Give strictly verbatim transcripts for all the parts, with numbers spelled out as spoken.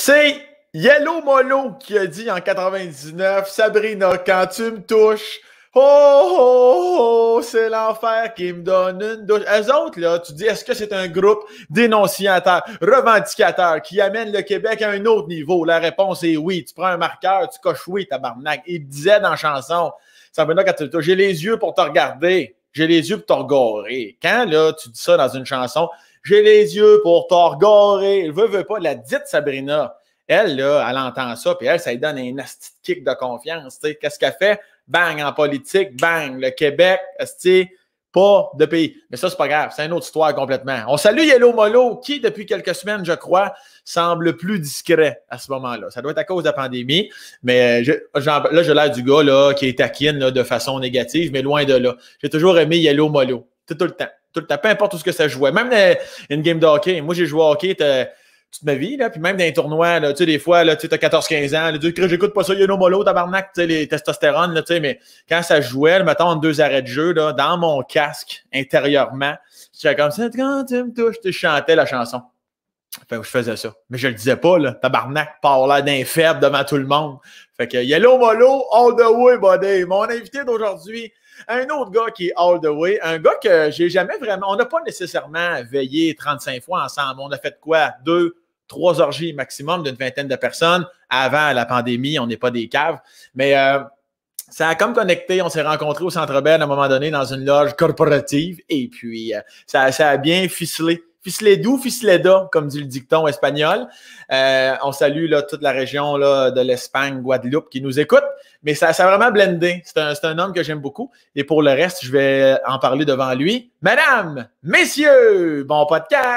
C'est Yellow Molo qui a dit en quatre-vingt-dix-neuf, Sabrina, quand tu me touches, oh, oh, oh, c'est l'enfer qui me donne une douche. Eux autres, là, tu dis, est-ce que c'est un groupe dénonciateur, revendicateur, qui amène le Québec à un autre niveau? La réponse est oui. Tu prends un marqueur, tu coches oui, tabarnak. Il disait dans la chanson, Sabrina, quand tu me touches, j'ai les yeux pour te regarder, j'ai les yeux pour te regarder. Quand, là, tu dis ça dans une chanson, j'ai les yeux pour te regarder. Elle veut, veut pas, la dite Sabrina. Elle, là, elle entend ça, puis elle, ça lui donne un asti de kick de confiance. T'sais. Qu'est-ce qu'elle fait? Bang, en politique, bang, le Québec, asti, pas de pays. Mais ça, c'est pas grave, c'est une autre histoire complètement. On salue Yellow Molo, qui, depuis quelques semaines, je crois, semble plus discret à ce moment-là. Ça doit être à cause de la pandémie, mais je, là, j'ai l'air du gars là, qui est taquine là, de façon négative, mais loin de là. J'ai toujours aimé Yellow Molo, tout, tout le temps. Tout le temps, peu importe où ce que ça jouait. Même dans une game de hockey. Moi, j'ai joué au hockey toute ma vie, là, puis même dans les tournois, là, tu sais, des fois, tu as quatorze quinze ans, là, tu dis, j'écoute pas ça, Yellow Molo, tabarnak, tu sais, les testostérones, là, tu sais, mais quand ça jouait, là, mettons, en deux arrêts de jeu, là, dans mon casque, intérieurement, j'étais comme ça, quand tu me touches, je chantais la chanson. Fait que je faisais ça. Mais je le disais pas, là, tabarnak, par l'air d'un faible devant tout le monde. Fait que Yellow Molo, all the way, buddy. Mon invité d'aujourd'hui, un autre gars qui est all the way, un gars que j'ai jamais vraiment, on n'a pas nécessairement veillé trente-cinq fois ensemble. On a fait quoi? Deux, trois orgies maximum d'une vingtaine de personnes. Avant la pandémie, on n'est pas des caves. Mais euh, ça a comme connecté. On s'est rencontrés au Centre Bell à un moment donné dans une loge corporative. Et puis, euh, ça, ça a bien ficelé. Ficelé doux, ficelé da, comme dit le dicton espagnol. Euh, on salue là, toute la région là, de l'Espagne, Guadeloupe, qui nous écoute. Mais ça, ça a vraiment blendé. C'est un, c'est un homme que j'aime beaucoup. Et pour le reste, je vais en parler devant lui. Mesdames, messieurs, bon podcast!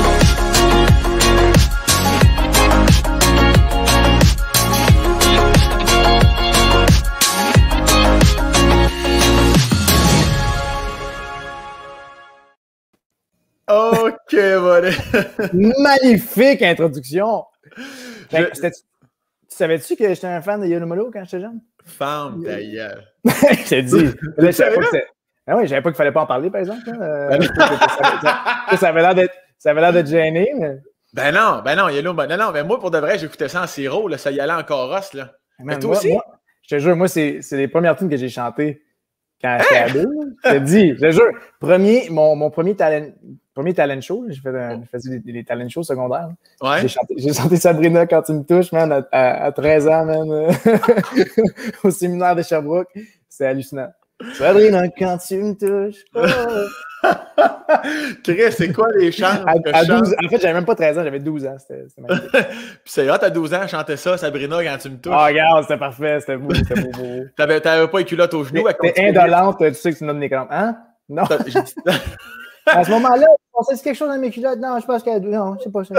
OK, voilà. Magnifique introduction. Je... Tu savais-tu que j'étais un fan de Yellow Molo quand j'étais jeune? Femme d'ailleurs. Je t'ai dit. Là, je savais pas que ah oui, je savais pas qu'il fallait pas en parler, par exemple. Euh, ça, ça avait l'air d'être, ça avait l'air d'être gêné. Mais... Ben non, ben non, Yellow Molo. Non, non, mais moi, pour de vrai, j'écoutais ça en sirop. Là, ça y allait en chorus. Là. Mais, mais toi moi, aussi? Moi, je te jure, moi, c'est, c'est les premières tunes que j'ai chantées quand j'étais hein? ado. Je te dis, je te jure. Premier, mon, mon premier talent. Premier talent show, j'ai fait un, je faisais des, des talent shows secondaires. Ouais. J'ai, chanté, j'ai chanté Sabrina quand tu me touches, man, à, à, à treize ans, man, au séminaire de Sherbrooke. C'est hallucinant. Sabrina quand tu me touches. Oh. Chris, c'est quoi les chants? À, à douze, en fait, j'avais même pas treize ans, j'avais douze ans. C'était, c'était magnifique. Puis c'est hot, à douze ans, chantais ça, Sabrina quand tu me touches. Oh, regarde, c'était parfait, c'était beau, c'était beau, beau. T'avais, t'avais pas les culottes aux genoux. T'es indolente, tu sais que tu donnes des crampes. Hein? Non. À ce moment-là, on sait quelque chose dans mes culottes. Non, je pense qu'elle. Non, je sais pas ça.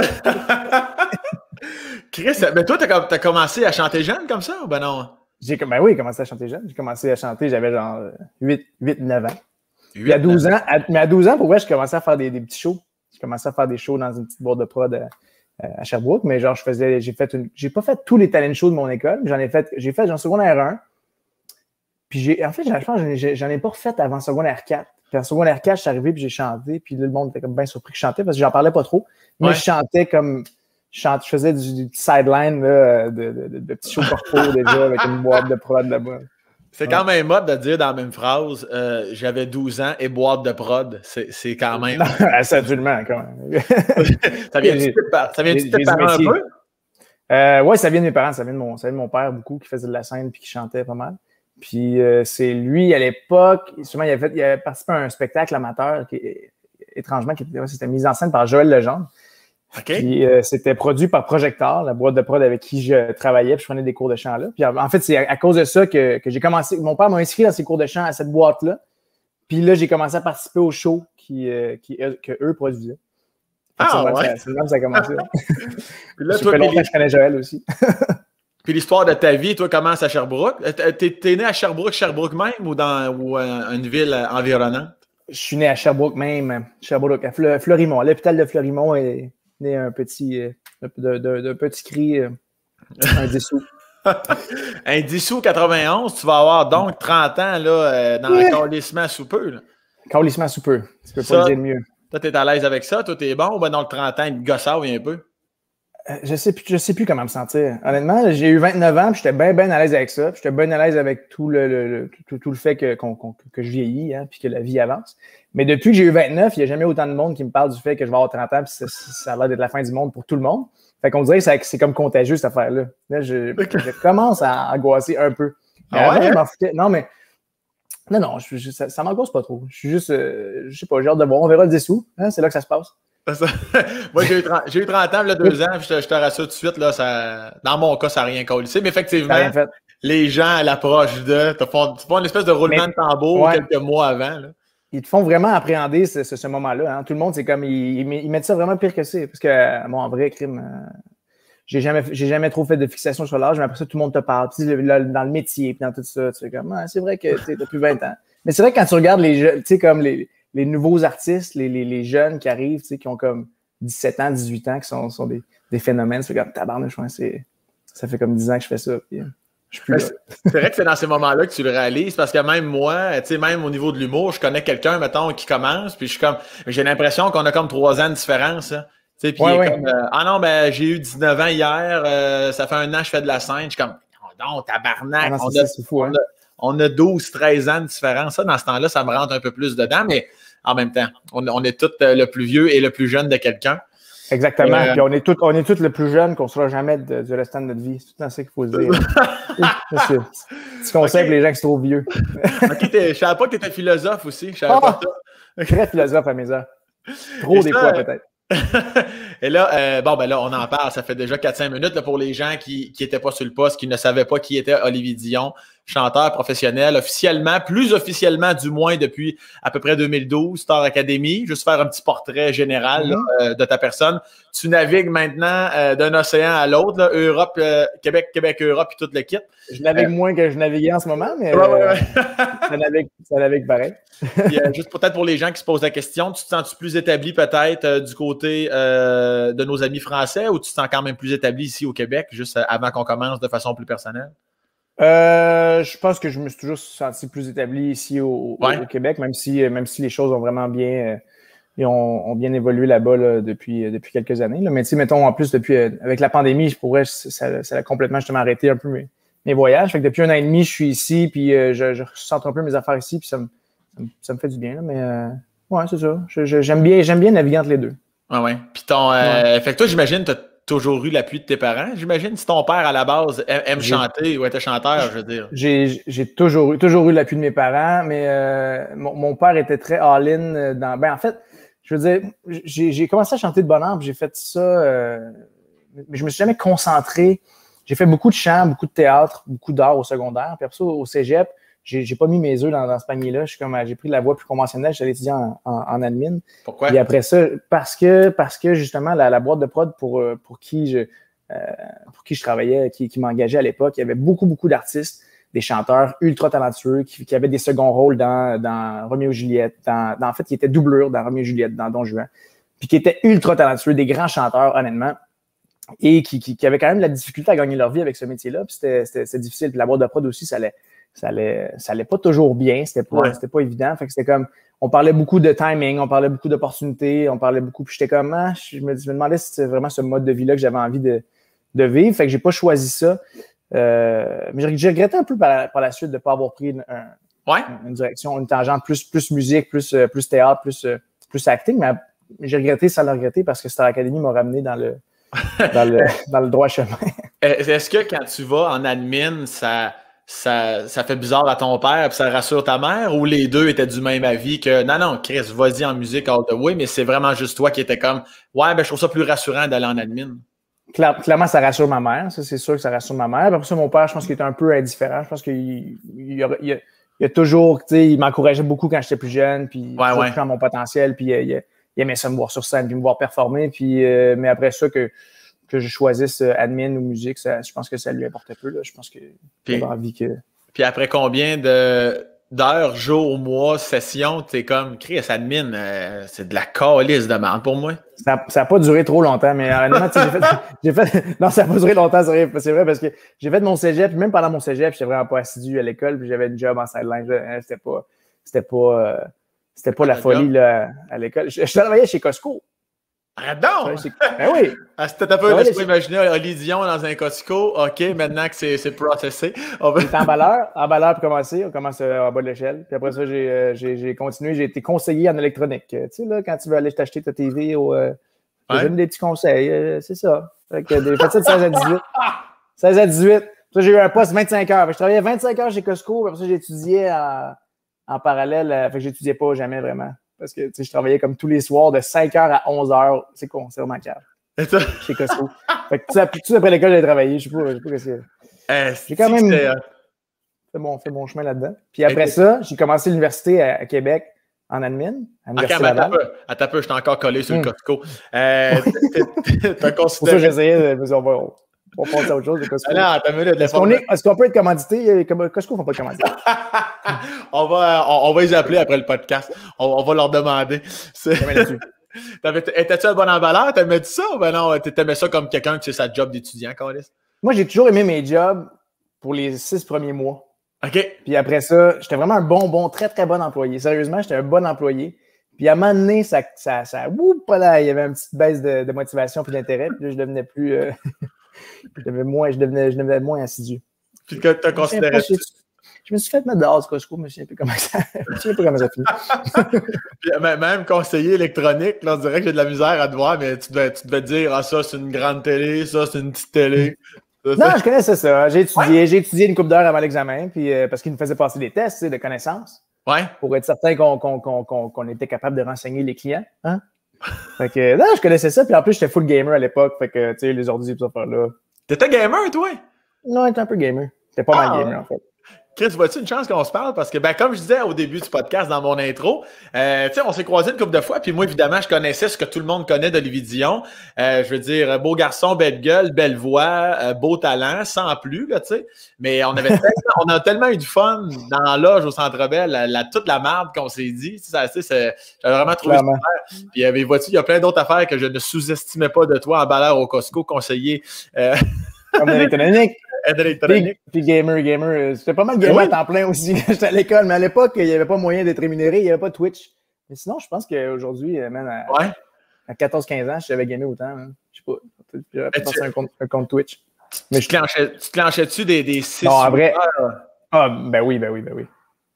Chris, mais toi, t'as, t'as commencé à chanter jeune comme ça ou ben non? J'ai, ben oui, commencé à chanter jeune. J'ai commencé à chanter, j'avais genre huit neuf ans. Puis à douze ans, à, mais à douze ans, pour vrai, je commençais à faire des, des petits shows. Je commençais à faire des shows dans une petite boîte de prod à, à Sherbrooke, mais genre, je faisais, j'ai fait une, j'ai pas fait tous les talent shows de mon école, j'en ai fait, j'ai fait, genre, secondaire un. Puis j'ai, en fait, je pense que j'en ai pas refait avant secondaire quatre. Puis en secondaire quatre, je suis arrivé puis j'ai chanté. Puis là, le monde était comme bien surpris que je chantais parce que j'en parlais pas trop. Mais ouais. je chantais comme... Je, chante, je faisais du, du sideline là, de, de, de, de petits shows corpo déjà avec une boîte de prod là-bas. C'est ouais. quand même mode de dire dans la même phrase euh, « J'avais douze ans et boîte de prod ». C'est, c'est quand même... Non, c'est absolument quand même. Ça vient de tes parents un peu? Euh, oui, ça vient de mes parents. Ça vient de, mon, ça vient de mon père beaucoup qui faisait de la scène puis qui chantait pas mal. Puis euh, c'est lui, à l'époque, justement, il avait, fait, il avait participé à un spectacle amateur qui, étrangement, qui était, c'était mis en scène par Joël Legendre. Okay. Puis euh, c'était produit par Projector, la boîte de prod avec qui je travaillais, puis je prenais des cours de chant là. Puis en fait, c'est à, à cause de ça que, que j'ai commencé. Mon père m'a inscrit dans ses cours de chant à cette boîte-là. Puis là, j'ai commencé à participer aux shows qui, euh, qui, euh, que eux produisaient. Ah c'est ouais? Ça, c'est là que ça a commencé. Puis là, ça fait longtemps que je connais Joël aussi. Puis l'histoire de ta vie, toi, commence à Sherbrooke. T'es, t'es né à Sherbrooke, Sherbrooke même, ou dans ou, euh, une ville environnante? Je suis né à Sherbrooke même, Sherbrooke, à Fleur, Fleurimont. L'hôpital de Fleurimont est né un petit, euh, de, de, de petit cri, euh, un dissous. Un dissous quatre-vingt-onze, tu vas avoir donc trente ans là, euh, dans le calissement sous peu. Là. Calissement sous peu, tu peux ça, pas le dire mieux. Toi, t'es à l'aise avec ça? Toi, t'es bon ou ben dans le trente ans, il te gossave un peu? Euh, je sais plus, je sais plus comment me sentir. Honnêtement, j'ai eu vingt-neuf ans, puis j'étais bien, bien à l'aise avec ça. J'étais bien à l'aise avec tout le, le, le tout, tout le fait que, qu'on, qu'on, que je vieillis, hein, puis que la vie avance. Mais depuis que j'ai eu vingt-neuf, il n'y a jamais autant de monde qui me parle du fait que je vais avoir trente ans, puis ça, ça a l'air d'être la fin du monde pour tout le monde. Fait qu'on dirait que c'est, c'est comme contagieux, cette affaire-là. Là, je, je commence à angoisser un peu. Mais ah ouais, avant, je m'en foutais. Non, mais non, non, je, je, ça, ça m'angoisse pas trop. Je suis juste, euh, je sais pas, j'ai hâte de voir. On verra le dessous. Hein, c'est là que ça se passe. Moi, j'ai eu trente, j'ai eu trente ans, là, deux ans, puis je te, je te rassure tout de suite, là, ça, dans mon cas, ça n'a rien collé. Mais effectivement, les gens à l'approche de, te font, te font une espèce de roulement mais, de tambour ouais. quelques mois avant. Là. Ils te font vraiment appréhender ce, ce, ce moment-là. Hein. Tout le monde, c'est comme, ils, ils mettent ça vraiment pire que c'est. Parce que, bon, en vrai, crime, euh, j'ai jamais, j'ai jamais trop fait de fixation sur l'âge, mais après ça, tout le monde te parle. Puis, le, le, dans le métier, puis dans tout ça, tu sais, comme, ah, c'est vrai que tu as plus vingt ans. Mais c'est vrai que quand tu regardes les jeunes, tu sais, comme les, les nouveaux artistes, les, les, les jeunes qui arrivent, tu sais, qui ont comme dix-sept ans, dix-huit ans, qui sont, sont des, des phénomènes. C'est comme tabarnouche, c'est ça fait comme dix ans que je fais ça. Puis, je suis plus là. C'est vrai que c'est dans ces moments-là que tu le réalises, parce que même moi, tu sais, même au niveau de l'humour, je connais quelqu'un, mettons, qui commence, puis je suis comme, j'ai l'impression qu'on a comme trois ans de différence. Hein. Tu sais, puis ouais, il est ouais. comme, euh, ah non, ben j'ai eu dix-neuf ans hier, euh, ça fait un an que je fais de la scène. Je suis comme, non, non, tabarnak, ah non, on, a, ça, fou, hein? on, a, on a douze, treize ans de différence. Ça, dans ce temps-là, ça me rentre un peu plus dedans, mais en même temps, on, on est tous euh, le plus vieux et le plus jeune de quelqu'un. Exactement. Euh, Puis on est tous on est tous le plus jeune qu'on ne sera jamais de, du restant de notre vie. C'est tout ça qu'il faut se dire. C'est ce concept, okay. Les gens qui sont trop vieux. OK, je ne savais pas que tu étais philosophe aussi. Je savais oh, pas ça. Très philosophe à mes heures. Trop et des ça, fois, peut-être. Et là, euh, bon, ben là, on en parle. Ça fait déjà quatre cinq minutes là, pour les gens qui n'étaient pas sur le poste, qui ne savaient pas qui était Olivier Dion, chanteur professionnel, officiellement, plus officiellement du moins depuis à peu près deux mille douze, Star Academy. Juste faire un petit portrait général mm-hmm. là, euh, de ta personne. Tu navigues maintenant euh, d'un océan à l'autre, là, Europe, euh, Québec, Québec, Europe, puis tout le kit. Je navigue euh, moins que je naviguais en ce moment, mais ouais, ouais, ouais. Euh, ça, navigue, ça navigue pareil. Puis, euh, juste peut-être pour les gens qui se posent la question, tu te sens-tu plus établi peut-être euh, du côté euh, de nos amis français ou tu te sens quand même plus établi ici au Québec, juste avant qu'on commence de façon plus personnelle? Euh, je pense que je me suis toujours senti plus établi ici au, ouais. au Québec, même si, même si les choses ont vraiment bien, euh, ont, ont bien évolué là-bas là, depuis, depuis quelques années. Là. Mais tu sais, mettons, en plus, depuis euh, avec la pandémie, je pourrais, ça, ça a complètement justement arrêté un peu mes, mes voyages. Fait que depuis un an et demi, je suis ici, puis euh, je, je ressens un peu mes affaires ici, puis ça me, ça me, ça me fait du bien. Là, mais euh, ouais, c'est ça. Je, je, j'aime bien, j'aime bien naviguer entre les deux. Ah ouais. Puis ton, euh, ouais. Fait que toi, j'imagine, tu as toujours eu l'appui de tes parents. J'imagine si ton père, à la base, aime, aime chanter ou était chanteur, je veux dire. J'ai, j'ai toujours eu, toujours eu l'appui de mes parents, mais euh, mon, mon père était très all-in dans. Ben, en fait, je veux dire, j'ai, j'ai commencé à chanter de bonne heure, puis j'ai fait ça, euh, mais je me suis jamais concentré. J'ai fait beaucoup de chant, beaucoup de théâtre, beaucoup d'art au secondaire. Puis après ça, au cégep, j'ai, j'ai pas mis mes œufs dans, dans ce panier-là. Je suis comme, j'ai pris la voie plus conventionnelle. J'allais étudier en, en, en admin. Pourquoi? Et après ça, parce que, parce que justement, la, la boîte de prod pour, pour qui je, euh, pour qui je travaillais, qui, qui m'engageait à l'époque, il y avait beaucoup, beaucoup d'artistes, des chanteurs ultra talentueux qui, qui avaient des seconds rôles dans, dans Roméo et Juliette, dans, dans, en fait, qui étaient doublures dans Roméo et Juliette, dans Don Juan, puis qui étaient ultra talentueux, des grands chanteurs, honnêtement, et qui, qui, qui avaient quand même la difficulté à gagner leur vie avec ce métier-là, puis c'était, c'était, c'était difficile. Puis la boîte de prod aussi, ça allait, ça allait, ça allait pas toujours bien, c'était pas, ouais. c'était pas évident. Fait que c'était comme, on parlait beaucoup de timing, on parlait beaucoup d'opportunités, on parlait beaucoup, puis j'étais comme, ah, je, me, je me demandais si c'était vraiment ce mode de vie-là que j'avais envie de, de vivre. Fait que j'ai pas choisi ça. Euh, mais j'ai regretté un peu par la, par la suite de pas avoir pris une, un, ouais. une direction, une tangente plus, plus musique, plus, plus théâtre, plus, plus acting. Mais j'ai regretté sans le regretter parce que Star Academy m'a ramené dans le, dans le, dans le droit chemin. Est-ce que quand tu vas en admin, ça, ça, ça fait bizarre à ton père et ça rassure ta mère, ou les deux étaient du même avis que non, non, Chris, vas-y en musique all the way, mais c'est vraiment juste toi qui étais comme ouais, ben je trouve ça plus rassurant d'aller en admin? Claire, clairement, ça rassure ma mère. Ça, c'est sûr que ça rassure ma mère. Après ça, mon père, je pense qu'il était un peu indifférent. Je pense qu'il il a, il a, il a toujours, tu sais, il m'encourageait beaucoup quand j'étais plus jeune, puis ouais, ouais. dans mon potentiel, puis il, il, il aimait ça me voir sur scène, puis me voir performer. Puis, euh, mais après ça, que, que je choisisse admin ou musique, ça, je pense que ça lui importait peu. Là. Je pense qu'il avait envie que. Puis après combien de d'heures, jours, mois, sessions, t'es comme, Chris, admin, euh, c'est de la calice de merde pour moi. Ça n'a pas duré trop longtemps, mais honnêtement, j'ai fait, j'ai fait. Non, ça n'a pas duré longtemps, c'est vrai, c'est vrai, parce que j'ai fait mon cégep, puis même pendant mon cégep, j'étais vraiment pas assidu à l'école, puis j'avais une job en sideline. C'était pas. C'était pas. Euh, c'était pas la folie là, à l'école. Je, je travaillais chez Costco. Ah non! Ben oui! Ah, c'était un peu, ouais, laisse-moi imaginer Oli Dion dans un Costco. OK, maintenant que c'est, c'est processé. On va... J'étais emballeur, emballeur pour commencer. On commence euh, en bas de l'échelle. Puis après ça, j'ai, euh, j'ai, j'ai continué. J'ai été conseiller en électronique. Tu sais, là, quand tu veux aller t'acheter ta T V, au, euh, je te ouais. donne des petits conseils. Euh, c'est ça. Fait que j'ai fait ça de seize à dix-huit. seize à dix-huit. Ça, j'ai eu un poste vingt-cinq heures. Fait que je travaillais vingt-cinq heures chez Costco. Après ça, j'étudiais en, en parallèle. Euh, fait que j'étudiais pas jamais vraiment. Parce que tu sais, je travaillais comme tous les soirs de cinq heures à onze heures. C'est con, c'est vraiment calme. Chez Costco. Fait que tout, tout après l'école, j'ai travaillé. Je sais pas, je sais pas ce que c'est. Euh, j'ai quand même fait mon, fait mon chemin là-dedans. Puis après ça, j'ai commencé l'université à, à Québec en admin. À l'université okay, Laval. Attends un peu, je t'ai encore collé sur mm. le Costco. Euh, t'as considéré... Pour ça, j'essayais de... On va, on va passer à autre chose de Costco. Ah non, minute, est-ce, qu'on est, est-ce qu'on peut être commandité? Costco ne font pas de commandité. on, va, on, on va les appeler après le podcast. On, on va leur demander. Étais-tu un bon emballeur? T'aimais-tu ça ou ben non? T'aimais ça comme quelqu'un qui fait sa job d'étudiant, Carlis? Moi, j'ai toujours aimé mes jobs pour les six premiers mois. OK. Puis après ça, j'étais vraiment un bon, bon, très, très bon employé. Sérieusement, j'étais un bon employé. Puis à un moment donné, ça, ça, ça whoop, là, il y avait une petite baisse de, de motivation et d'intérêt. Puis là, je devenais plus... Euh, je, devenais moins, je, devenais, je devenais moins assidu. Puis que tu as considéré... Je, je me suis fait mettre dehors du Costco, mais je ne sais plus comment ça, je sais plus comment ça finit. Puis, même conseiller électronique, là, on dirait que j'ai de la misère à te voir, mais tu devais, tu devais te dire « Ah, ça, c'est une grande télé, ça, c'est une petite télé. » Non, ça. Je connaissais ça. J'ai étudié, ouais. j'ai étudié une couple d'heures avant l'examen, puis euh, parce qu'ils nous faisaient passer des tests, tu sais, de connaissances. Ouais. Pour être certain qu'on, qu'on, qu'on, qu'on, qu'on était capable de renseigner les clients. Hein? Fait que, non, je connaissais ça, puis en plus, j'étais full gamer à l'époque, fait que, tu sais, les ordi et tout ça, là. T'étais gamer, toi? Non, j'étais un peu gamer. J'étais pas ah, mal gamer, en fait. Chris, vois-tu une chance qu'on se parle? Parce que, ben, comme je disais au début du podcast, dans mon intro, euh, tu sais, on s'est croisés une couple de fois, puis moi, évidemment, je connaissais ce que tout le monde connaît d'Olivier Dion. Euh, je veux dire, beau garçon, belle gueule, belle voix, euh, beau talent, sans plus, là, tu sais. Mais on avait tellement, on a tellement eu du fun dans la loge au Centre Bell, la, la, toute la merde qu'on s'est dit. Tu sais, c'est, c'est, j'avais vraiment trouvé super. Puis, euh, vois-tu, il y a plein d'autres affaires que je ne sous-estimais pas de toi, emballeur au Costco, conseiller. Euh... Comme l'électronique. Puis, puis gamer, gamer. C'était pas mal gamer oui. à temps plein aussi. J'étais à l'école, mais à l'époque, il n'y avait pas moyen d'être rémunéré, il n'y avait pas Twitch. Mais sinon, je pense qu'aujourd'hui, même à, ouais. à quatorze quinze ans, j'avais gamé autant. Hein. Je sais pas. J'aurais pas pensé à un compte, un compte Twitch. Mais tu, je... clenchais, tu clenchais-tu des, des six? Non, en vrai. Ah, ben oui, ben oui, ben oui.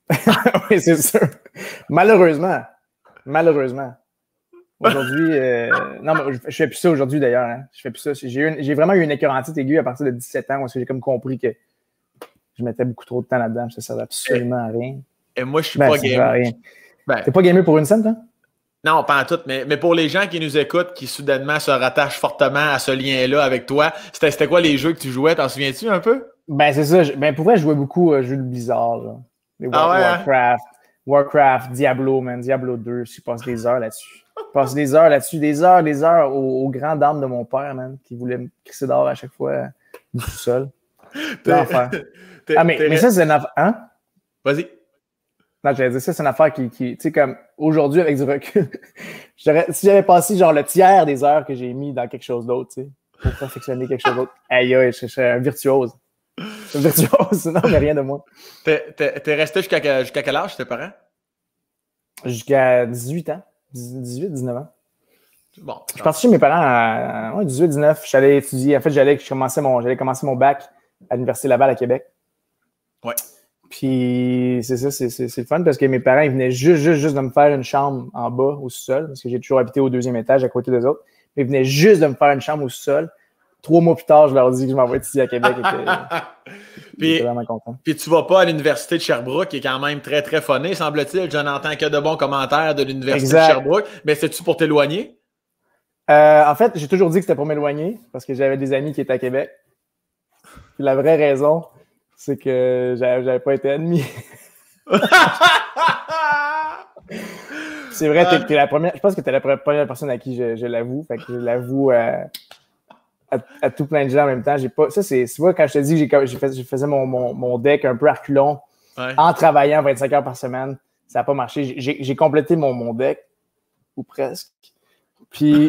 Oui, c'est sûr. Malheureusement. Malheureusement. Aujourd'hui, euh, non, mais je, je fais plus ça aujourd'hui d'ailleurs. Hein. Je fais plus ça. J'ai, une, j'ai vraiment eu une écœurantite aiguë à partir de dix-sept ans parce que j'ai comme compris que je mettais beaucoup trop de temps là-dedans. Ça ne servait absolument à rien. Et moi, je suis ben, pas gamer. Ben, T'es pas gamer pour une scène, toi? Non, pas en tout, mais, mais pour les gens qui nous écoutent, qui soudainement se rattachent fortement à ce lien-là avec toi, c'était, c'était quoi les jeux que tu jouais? T'en souviens-tu un peu? Ben, c'est ça. Ben, pour vrai, je jouais beaucoup aux jeux de Blizzard. Là. Les ah War, ouais, Warcraft, hein? Warcraft, Diablo, man. Diablo deux. Je passe des heures là-dessus. Je passe des heures là-dessus, des heures, des heures aux, aux grandes dames de mon père, man, qui voulait me crisser dehors à chaque fois du sous-sol. L'enfer. Ah, mais, mais ça, c'est une affaire. Hein? Vas-y. Non, j'allais dire ça, c'est une affaire qui, qui tu sais, comme aujourd'hui, avec du recul, j'aurais, si j'avais passé genre le tiers des heures que j'ai mis dans quelque chose d'autre, tu sais, pour perfectionner quelque chose d'autre, aïe, aïe, je serais un virtuose. Un virtuose, non, mais rien de moi. T'es, t'es, t'es resté jusqu'à, jusqu'à quel âge, tes parents? Jusqu'à dix-huit ans. dix-huit dix-neuf ans. Bon, je suis parti chez mes parents à ouais, dix-huit dix-neuf. J'allais étudier. En fait, j'allais, je commençais mon, j'allais commencer mon bac à l'Université Laval à Québec. Ouais. Puis, c'est ça, c'est, c'est, c'est le fun parce que mes parents, ils venaient juste, juste, juste de me faire une chambre en bas au sous-sol parce que j'ai toujours habité au deuxième étage à côté des autres. Mais ils venaient juste de me faire une chambre au sous-sol. Trois mois plus tard, je leur dis que je m'en vais étudier à Québec. Puis, vraiment content. Puis tu vas pas à l'Université de Sherbrooke, qui est quand même très, très funné, semble-t-il. Je n'entends que de bons commentaires de l'Université exact. de Sherbrooke. Mais c'est-tu pour t'éloigner? Euh, en fait, j'ai toujours dit que c'était pour m'éloigner parce que j'avais des amis qui étaient à Québec. Puis la vraie raison, c'est que j'avais, j'avais pas été admis. C'est vrai, t'es, t'es la première. Je pense que t'es la première personne à qui je, je l'avoue. Fait que je l'avoue à, à, à tout plein de gens en même temps. J'ai pas. Ça, c'est. Tu vois, quand je te dis que j'ai, j'ai fait, je faisais mon, mon, mon deck un peu à reculons ouais. en travaillant vingt-cinq heures par semaine, ça n'a pas marché. J'ai, j'ai complété mon, mon deck, ou presque. Puis.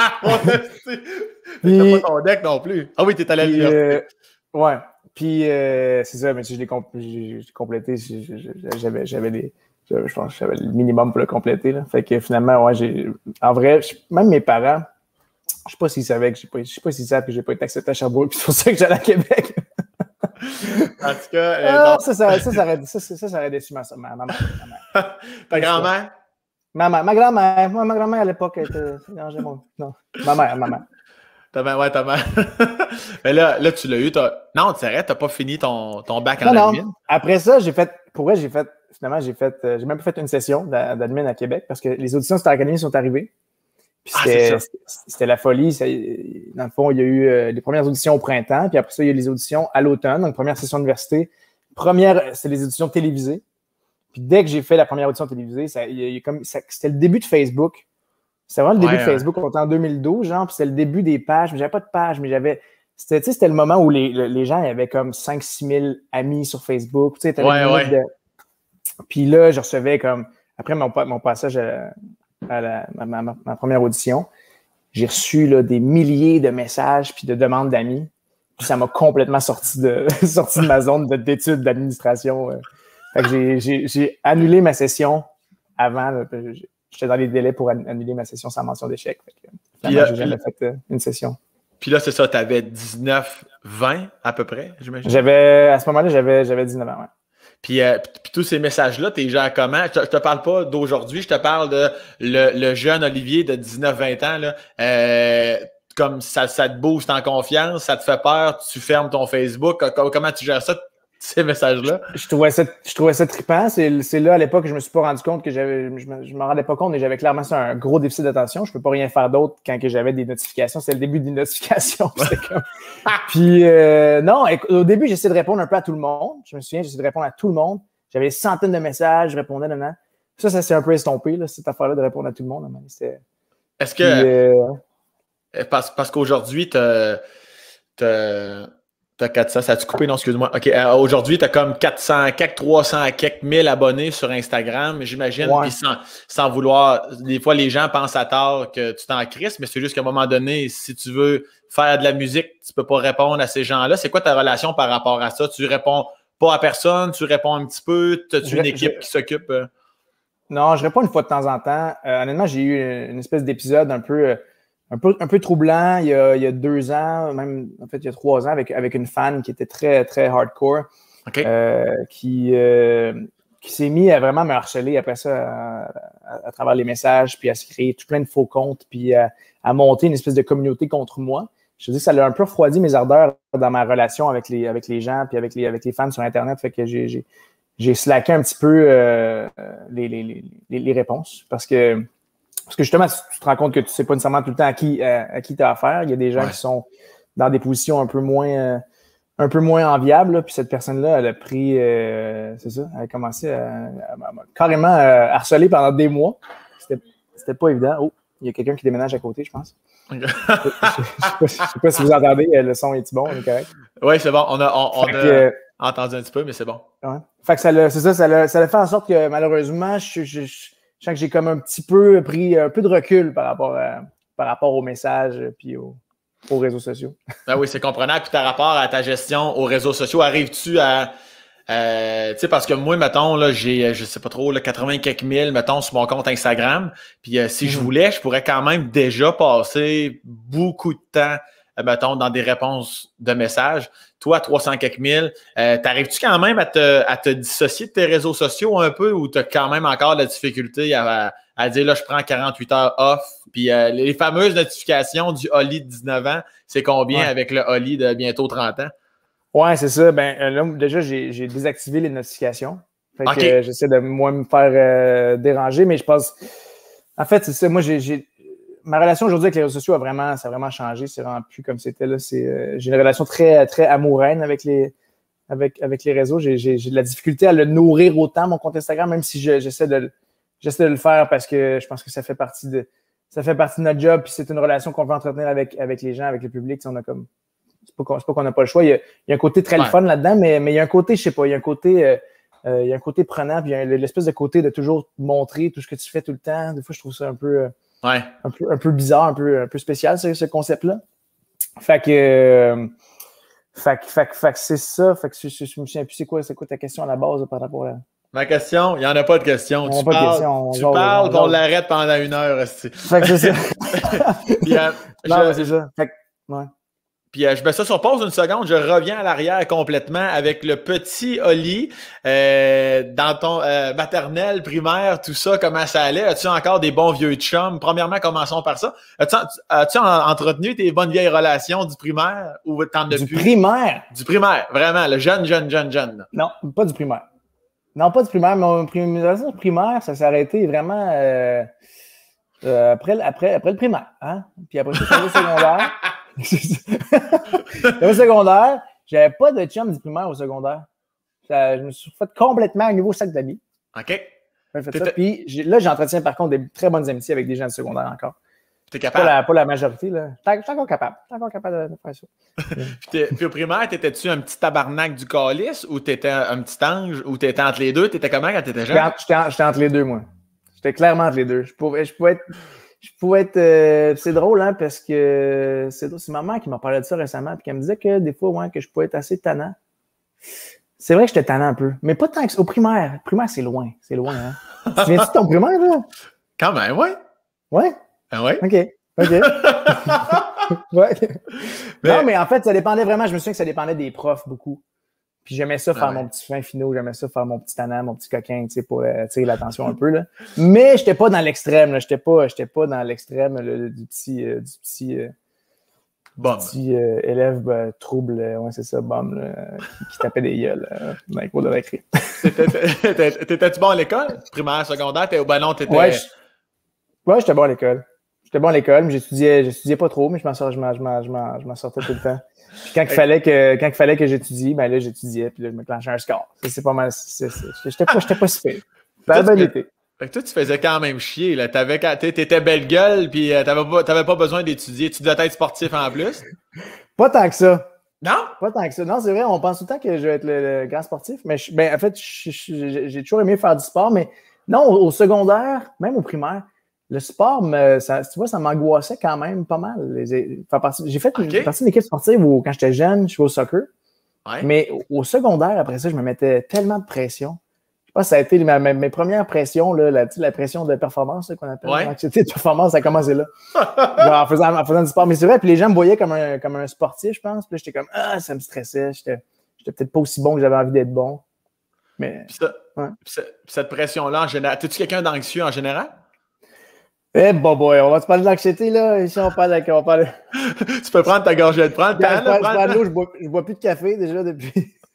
Puis t'as pas ton deck non plus. Ah oui, t'es allé à l'université. Euh, ouais. Puis, euh, c'est ça, mais si je l'ai, compl- j'ai, j'ai complété, j'avais, j'avais des, Je, je pense que j'avais le minimum pour le compléter. Là. Fait que finalement, ouais, j'ai. En vrai, je, même mes parents, je sais pas s'ils savaient que j'ai pas. Je sais pas s'ils savent que j'ai pas été accepté à Sherbrooke, puis c'est pour ça que j'allais à Québec. En tout cas, euh, ah, ça, ça, ça, ça, aurait, ça, ça, ça, ça aurait déçu ma, ma, ma mère. Ma mère. Ta grand-mère? Ma, ma, ma grand-mère. Moi, ma grand-mère à l'époque était. Non, non, ma mère, ma mère. Ta mère, ouais, ta mère. Mais là, là, tu l'as eu. Non, tu t'as pas fini ton, ton bac en non, admin? Non. Après ça, j'ai fait. Pour vrai, j'ai fait. Finalement, j'ai fait. Euh, j'ai même pas fait une session d'admin à Québec parce que les auditions Star Academy sont arrivées. Puis c'était, ah, c'était la folie. Ça, dans le fond, il y a eu euh, les premières auditions au printemps, puis après ça, il y a eu les auditions à l'automne, donc première session d'université. Première, c'était les auditions télévisées. Puis dès que j'ai fait la première audition télévisée, ça, il y a, comme, ça, c'était le début de Facebook. C'était vraiment le ouais, début de Facebook. On était en deux mille douze, genre, puis c'était le début des pages. Mais j'avais pas de page, mais j'avais. C'était, tu sais, c'était le moment où les, les gens avaient comme cinq à six mille amis sur Facebook. Tu sais, t'avais ouais, ouais. De... Puis là, je recevais comme. Après mon, mon passage à, à la, ma, ma, ma première audition, j'ai reçu là, des milliers de messages puis de demandes d'amis. Puis ça m'a complètement sorti de, sorti de ma zone d'études d'administration. Fait que j'ai, j'ai, j'ai annulé ma session avant. Là, j'étais dans les délais pour annuler ma session sans mention d'échec. Finalement, j'ai jamais fait euh, une session. Puis là, c'est ça, tu avais dix-neuf, vingt à peu près, j'imagine? J'avais, à ce moment-là, j'avais, j'avais dix-neuf ans, ouais. Puis, euh, puis tous ces messages-là, t'es genre comment? Je te, je te parle pas d'aujourd'hui, je te parle de le, le jeune Olivier de dix-neuf vingt ans. Là, euh, comme ça, ça te booste en confiance, ça te fait peur, tu fermes ton Facebook. Comment tu gères ça, ces messages-là? Je, je, trouvais ça, je trouvais ça trippant. C'est, c'est là, à l'époque, que je me suis pas rendu compte que j'avais. Je me, je me rendais pas compte, mais j'avais clairement ça, un gros déficit d'attention. Je peux pas rien faire d'autre quand que j'avais des notifications. C'est le début des notifications. Comme... Puis, euh, non, au début, j'essayais de répondre un peu à tout le monde. Je me souviens, j'essayais de répondre à tout le monde. J'avais des centaines de messages, je répondais dedans. Ça, ça s'est un peu estompé, là, cette affaire-là de répondre à tout le monde. Là, c'était... Est-ce que. Puis, euh... Parce, parce qu'aujourd'hui, tu as. T'as quatre cents, ça a-tu coupé? Non, excuse-moi. OK. Euh, aujourd'hui, tu as comme quatre cents, quelques trois cents, quelques mille abonnés sur Instagram, j'imagine. Ouais. Puis sans, sans vouloir. Des fois, les gens pensent à tort que tu t'en crisses, mais c'est juste qu'à un moment donné, si tu veux faire de la musique, tu peux pas répondre à ces gens-là. C'est quoi ta relation par rapport à ça? Tu réponds pas à personne, tu réponds un petit peu, as-tu une équipe je... qui s'occupe? Euh... Non, je réponds une fois de temps en temps. Euh, honnêtement, j'ai eu une espèce d'épisode un peu. Euh... Un peu, un peu troublant il y, a, il y a deux ans, même en fait il y a trois ans, avec, avec une fan qui était très, très hardcore, okay. euh, qui, euh, qui s'est mis à vraiment me harceler après ça à, à, à travers les messages, puis à se créer tout plein de faux comptes, puis à, à monter une espèce de communauté contre moi. Je dis que ça a un peu refroidi mes ardeurs dans ma relation avec les, avec les gens, puis avec les, avec les fans sur Internet, fait que j'ai, j'ai, j'ai slacké un petit peu euh, les, les, les, les réponses, parce que Parce que justement, tu te rends compte que tu ne sais pas nécessairement tout le temps à qui à, à qui tu as affaire. Il y a des gens ouais. qui sont dans des positions un peu moins euh, un peu moins enviables. Là. Puis cette personne-là, elle a pris, euh, c'est ça, elle a commencé à, à, à, à carrément à harceler pendant des mois. C'était, c'était pas évident. Oh, il y a quelqu'un qui déménage à côté, je pense. je ne sais, sais pas si vous entendez, le son est-il bon, on est correct? Oui, c'est bon. On a, on, on a que, entendu un petit peu, mais c'est bon. Ouais. Fait que ça l'a, c'est ça, ça l'a, ça l'a fait en sorte que malheureusement, je, je, je Je sens que j'ai comme un petit peu pris un peu de recul par rapport, à, par rapport aux messages et aux, aux réseaux sociaux. Ben oui, c'est comprenable. Puis par rapport à ta gestion aux réseaux sociaux, arrives-tu à... Euh, tu sais, parce que moi, mettons, là, j'ai, je sais pas trop, là, quatre-vingts quelques mille, mettons, sur mon compte Instagram. Puis euh, si mm-hmm. je voulais, je pourrais quand même déjà passer beaucoup de temps, euh, mettons, dans des réponses de messages. Toi, trois cents quelques mille, euh, t'arrives-tu quand même à te, à te dissocier de tes réseaux sociaux un peu ou t'as quand même encore de la difficulté à, à, à dire, là, je prends quarante-huit heures off? Puis euh, les fameuses notifications du Oli de dix-neuf ans, c'est combien ouais. avec le Oli de bientôt trente ans? Ouais, c'est ça. Ben, là, déjà, j'ai, j'ai désactivé les notifications. Fait okay. que euh, j'essaie de moins me faire euh, déranger, mais je pense... En fait, c'est ça. Moi, j'ai... j'ai... Ma relation aujourd'hui avec les réseaux sociaux a vraiment, ça a vraiment changé. C'est vraiment plus comme c'était là. C'est, euh, j'ai une relation très, très amoureuse avec les, avec, avec les réseaux. J'ai, j'ai, j'ai de la difficulté à le nourrir autant, mon compte Instagram, même si je, j'essaie de, j'essaie de le faire parce que je pense que ça fait partie de, ça fait partie de notre job. Puis c'est une relation qu'on veut entretenir avec, avec les gens, avec le public. On a comme, c'est pas, c'est pas qu'on n'a pas le choix. Il y a, il y a un côté très ouais. le fun là-dedans, mais, mais il y a un côté, je sais pas, il y a un côté, euh, euh, il y a un côté prenant. Puis il y a l'espèce de côté de toujours montrer tout ce que tu fais tout le temps. Des fois, je trouve ça un peu. Euh, Ouais. Un peu, un peu bizarre, un peu, un peu spécial, ce, ce concept-là. Fait que, euh, fait, fait, fait que c'est ça. Fait que je, je, je me souviens plus c'est quoi, c'est quoi ta question à la base là, par rapport à... Ma question, il n'y en a pas de question. Il y en a Tu pas de parles, question, on tu jase, parles, on puis on jase. l'arrête pendant une heure. esti. Fait que c'est ça. Puis, euh, Non, je- mais c'est ça. Fait que, ouais. Puis euh, je mets ça sur pause une seconde, je reviens à l'arrière complètement avec le petit Oli euh, dans ton euh, maternelle, primaire, tout ça, comment ça allait? As-tu encore des bons vieux chums? Premièrement, commençons par ça. As-tu, as-tu en- entretenu tes bonnes vieilles relations du primaire ou t'en as Du plus? primaire? Du primaire, vraiment, le jeune, jeune, jeune, jeune. là. Non, pas du primaire. Non, pas du primaire. Mon prim- mes relations primaire, ça s'est arrêté vraiment euh, euh, après, après, après le primaire. Hein? Puis après ça, c'est le secondaire. Le secondaire, j'avais pas de chum du primaire au secondaire. Ça, je me suis fait complètement un nouveau sac d'amis. OK? J'ai fait ça. Puis j'ai- là, j'entretiens par contre des très bonnes amitiés avec des gens du secondaire encore. T'es Pas capable? la, pas la majorité, là. Je suis encore capable. Je suis encore capable de faire ça. Puis, t'es- puis au primaire, t'étais-tu un petit tabarnak du calice ou t'étais un, un petit ange ou t'étais entre les deux? T'étais comment quand t'étais J'étais jeune? entre, j'étais en- j'étais entre les deux, moi. J'étais clairement entre les deux. Je pouvais, je pouvais être. Je pouvais être euh, c'est drôle, hein, parce que c'est, c'est ma mère qui m'a parlé de ça récemment, puis qu'elle me disait que des fois, ouais, que je pouvais être assez tannant. C'est vrai que j'étais tannant un peu, mais pas tant que au primaire. Primaire, c'est loin. C'est loin, hein. Tu te souviens-tu de ton primaire, là? Quand même, ouais. Ouais? Ah ouais? OK. OK. Ouais. Mais- Non, mais en fait, ça dépendait vraiment. Je me souviens que ça dépendait des profs beaucoup. Puis j'aimais ça faire Ah ouais. mon petit fin finaux, j'aimais ça faire mon petit tannant, mon petit coquin, tu sais, pour euh, tirer l'attention un peu, là. Mais j'étais pas dans l'extrême, là. J'étais pas, j'étais pas dans l'extrême là, du petit, euh, du petit, euh, Bon. petit euh, élève ben, trouble, euh, ouais, c'est ça, bum, là, qui, qui tapait des gueules euh, dans les cours de récré. T'étais- t'étais- T'étais-tu bon à l'école? Primaire, secondaire? T'es, ben non, t'étais... Ouais, je- ouais, j'étais bon à l'école. J'étais bon à l'école, mais j'étudiais, j'étudiais pas trop, mais je m'en sor- je m'en, je m'en, je m'en, je m'en sortais tout le temps. Puis quand il fallait que, quand il fallait que j'étudie, ben là, j'étudiais, puis là, je me clenchais un score. Ça, c'est pas mal. c'est- c'est- j'étais pas, j'étais pas si pire. Ça a Toi, bien tu- été. Fait que toi, tu faisais quand même chier, là. T'avais, quand- t'é- t'étais belle gueule, puis euh, t'avais pas, t'avais pas besoin d'étudier. Tu devais être sportif en plus. Pas tant que ça. Non? Pas tant que ça. Non, c'est vrai, on pense tout le temps que je vais être le, le grand sportif, mais je- ben, en fait, je- je- j'ai j'ai toujours aimé faire du sport, mais non, au, au secondaire, même au primaire, le sport, me, ça, tu vois, ça m'angoissait quand même pas mal. Les- faire partie- J'ai fait Ok. partie d'une équipe sportive où, quand j'étais jeune, je jouais au soccer, Ouais. mais au, au secondaire, après ça, je me mettais tellement de pression. Je pense que ça a été ma- ma- mes premières pressions, là, la, tu sais, la pression de performance là, qu'on appelle. Ouais. L'anxiété de performance, ça a commencé là. Genre, en, faisant, en faisant du sport. Mais c'est vrai, puis les gens me voyaient comme un, comme un sportif, je pense. Puis là, j'étais comme, ah, ça me stressait. J'étais, j'étais peut-être pas aussi bon que j'avais envie d'être bon. Mais, Puis ça- Ouais. puis ça- puis cette pression-là, en général... T'es-tu quelqu'un d'anxieux en général? eh, bon, boy, on va se parler d'anxiété, là. Ici, on parle de. On parle... Tu peux prendre ta gorgée de... Prends le Quand temps, je là, prends, je prends prends le de temps. l'eau, je bois, je bois plus de café déjà depuis.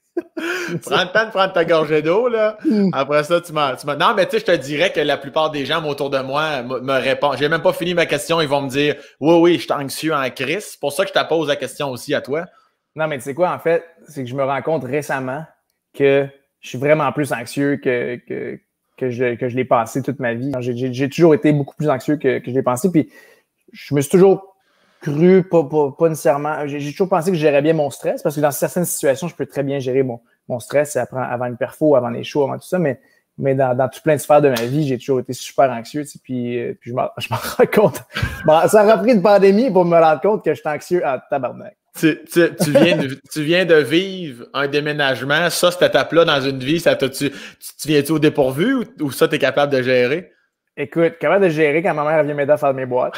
Prends le temps de prendre ta gorgée d'eau, là. Après ça, tu m'as... tu m'as- Non, mais tu sais, je te dirais que la plupart des gens autour de moi me, me répondent. J'ai même pas fini ma question, ils vont me dire « Oui, oui, je suis anxieux en crise. » C'est pour ça que je te pose la question aussi à toi. Non, mais tu sais quoi, en fait, c'est que je me rends compte récemment que je suis vraiment plus anxieux que, que, que, je, que je l'ai passé toute ma vie. J'ai, j'ai, j'ai toujours été beaucoup plus anxieux que, que je l'ai pensé. Puis je me suis toujours cru, pas, pas, pas nécessairement. J'ai, j'ai toujours pensé que je gérais bien mon stress parce que dans certaines situations, je peux très bien gérer mon, mon stress après, avant une perfo, avant les shows, avant tout ça. Mais, mais dans, dans tout plein de sphères de ma vie, j'ai toujours été super anxieux. Tu sais, puis, euh, puis je m'en, je m'en rends compte. Bon, ça a repris une pandémie pour me rendre compte que je suis anxieux en tabarnak. Tu, tu, tu, viens de, tu viens de vivre un déménagement. Ça, cette étape-là dans une vie, ça t'a- tu, tu, tu viens-tu au dépourvu ou, ou ça, t'es capable de gérer? Écoute, comment de gérer quand ma mère vient m'aider à faire mes boîtes?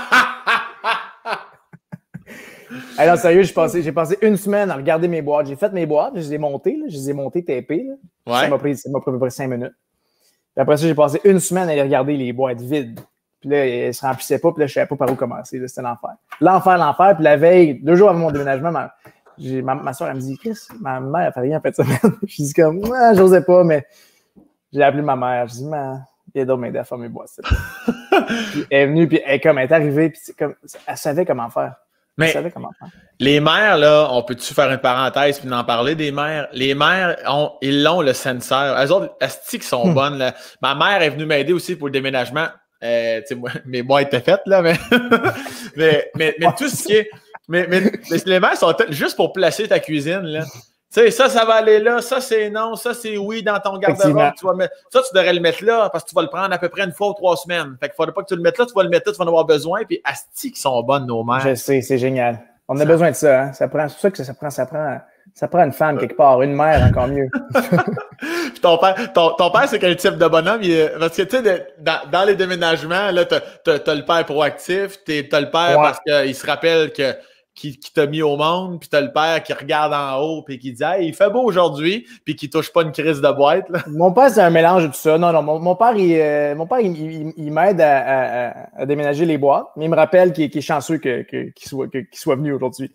Alors, sérieux, j'ai passé, j'ai passé une semaine à regarder mes boîtes. J'ai fait mes boîtes, je les ai montées, là, je les ai montées, tapées. Là. Ouais. Ça m'a pris, ça m'a pris à peu près cinq minutes. Puis après ça, j'ai passé une semaine à aller regarder les boîtes vides. Puis là, elles se remplissaient pas, puis là, je savais pas par où commencer. Là, c'était l'enfer. L'enfer, l'enfer. Puis la veille, deux jours avant mon déménagement, ma, j'ai, ma, ma soeur, elle me dit, Chris, ma mère, elle fait rien en fin de semaine. Je dis comme, ah, j'osais pas, mais j'ai appelé ma mère. Je dis, man, viens donc m'aider à faire mes boîtes. Puis elle est venue, puis elle, comme, elle est arrivée, puis c'est comme, elle savait comment faire. Elle Mais savait comment faire. les mères, là, on peut-tu faire une parenthèse puis en parler des mères? Les mères, ont, ils l'ont, le senseur. Elles autres, asti qui sont Hmm. bonnes. Là. Ma mère est venue m'aider aussi pour le déménagement. Euh, tu sais, moi, mes boîtes étaient faites, là, mais, mais, mais, mais tout ce qui est. Mais, mais, mais les mères sont t- juste pour placer ta cuisine, là. Tu sais, ça, ça va aller là, ça, c'est non, ça, c'est oui dans ton garde-robe. Tu vas mettre, ça, tu devrais le mettre là parce que tu vas le prendre à peu près une fois ou trois semaines. Fait qu'il faudrait pas que tu le mettes là, tu vas le mettre là, tu vas en avoir besoin. Puis, asti qui sont bonnes, nos mères. Je sais, c'est génial. On a Ça- besoin de ça, hein. Ça prend, c'est pour ça que ça prend, ça prend, Ça prend une femme quelque part, une mère encore mieux. Puis ton père, ton, ton père, c'est quel type de bonhomme? Il est, parce que, tu sais, dans, dans les déménagements, là, t'as, t'as, t'as le père proactif, t'as le père ouais. parce qu'il se rappelle que qui, qui t'a mis au monde, puis t'as le père qui regarde en haut, puis qui dit « Hey, il fait beau aujourd'hui », puis qui touche pas une crise de boîte. Là. Mon père, c'est un mélange de tout ça. Non, non, mon, mon père, il, euh, mon père, il, il, il m'aide à, à, à déménager les boîtes, mais il me rappelle qu'il, qu'il est chanceux que, que, qu'il, soit, que, qu'il soit venu aujourd'hui.